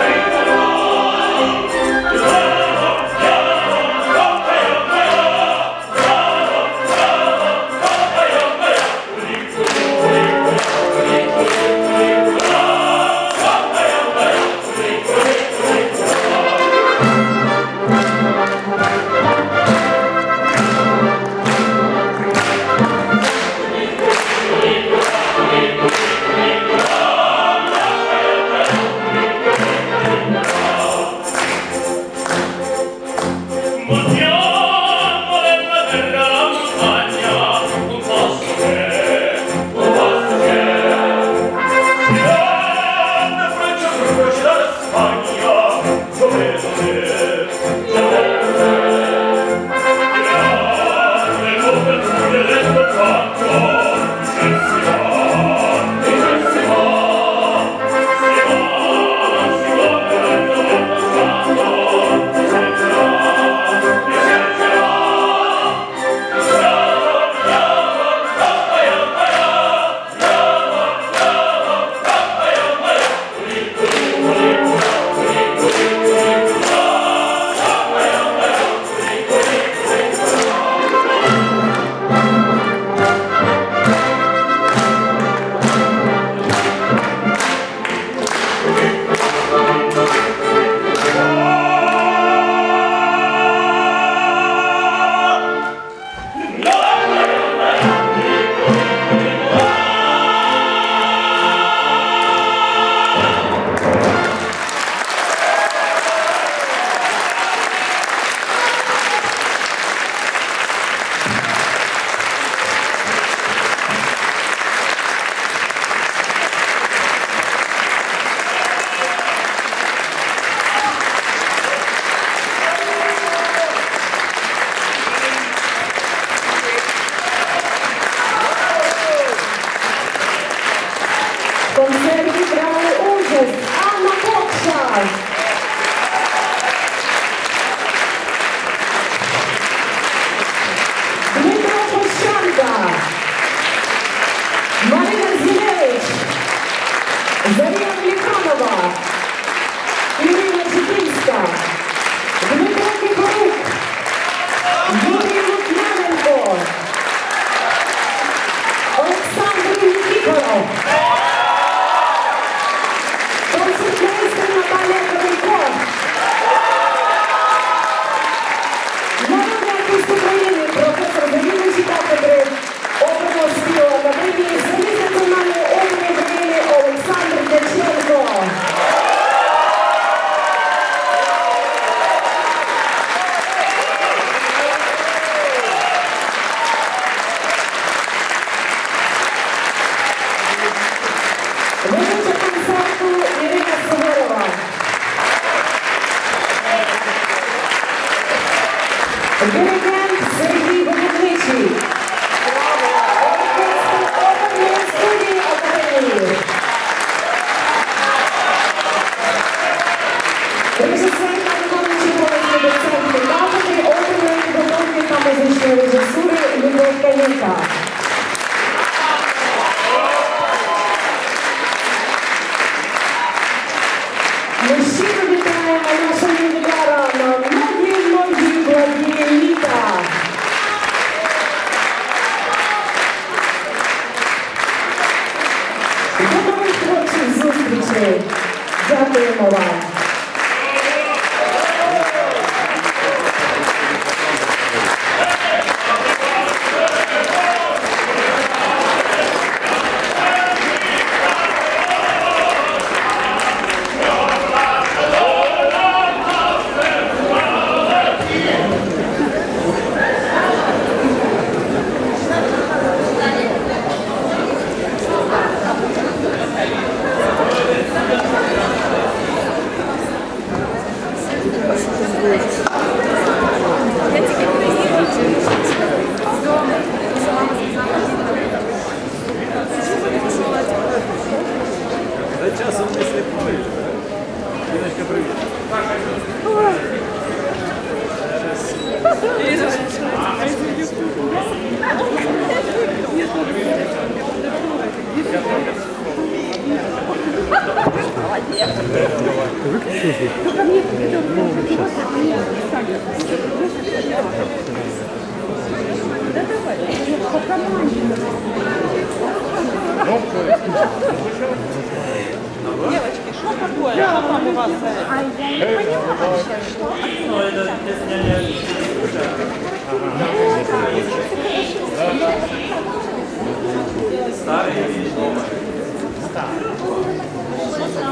Романова, Ірина Житинська, Дмитро Кипорук, Юрій Лук'яненко, Олександр Нікіфоров, концертмейстер Наталія Кривенко, народний артист України, професор завідуючий кафедри оперного співу Академії, соліст Національної опери України Олександр Дяченко. Ведуча концерту Ірина Суворова. Диригент Сергій Винничий. Оркестр оперної студії Академії. Режисер та виконуючий обов'язки доцент кафедри оперної підготовки та музичної режисури Любов Каліта. Ми щиро вітаємо нашого ювіляра на многі-многі благі літа. До нових творчих зустрічей. Дякуємо вам. Часом не сліпої. Іночка, привіт. Девочки, что такое? Что там у вас? А я не поняла вообще, что? Ну, это старый или новый? Старый.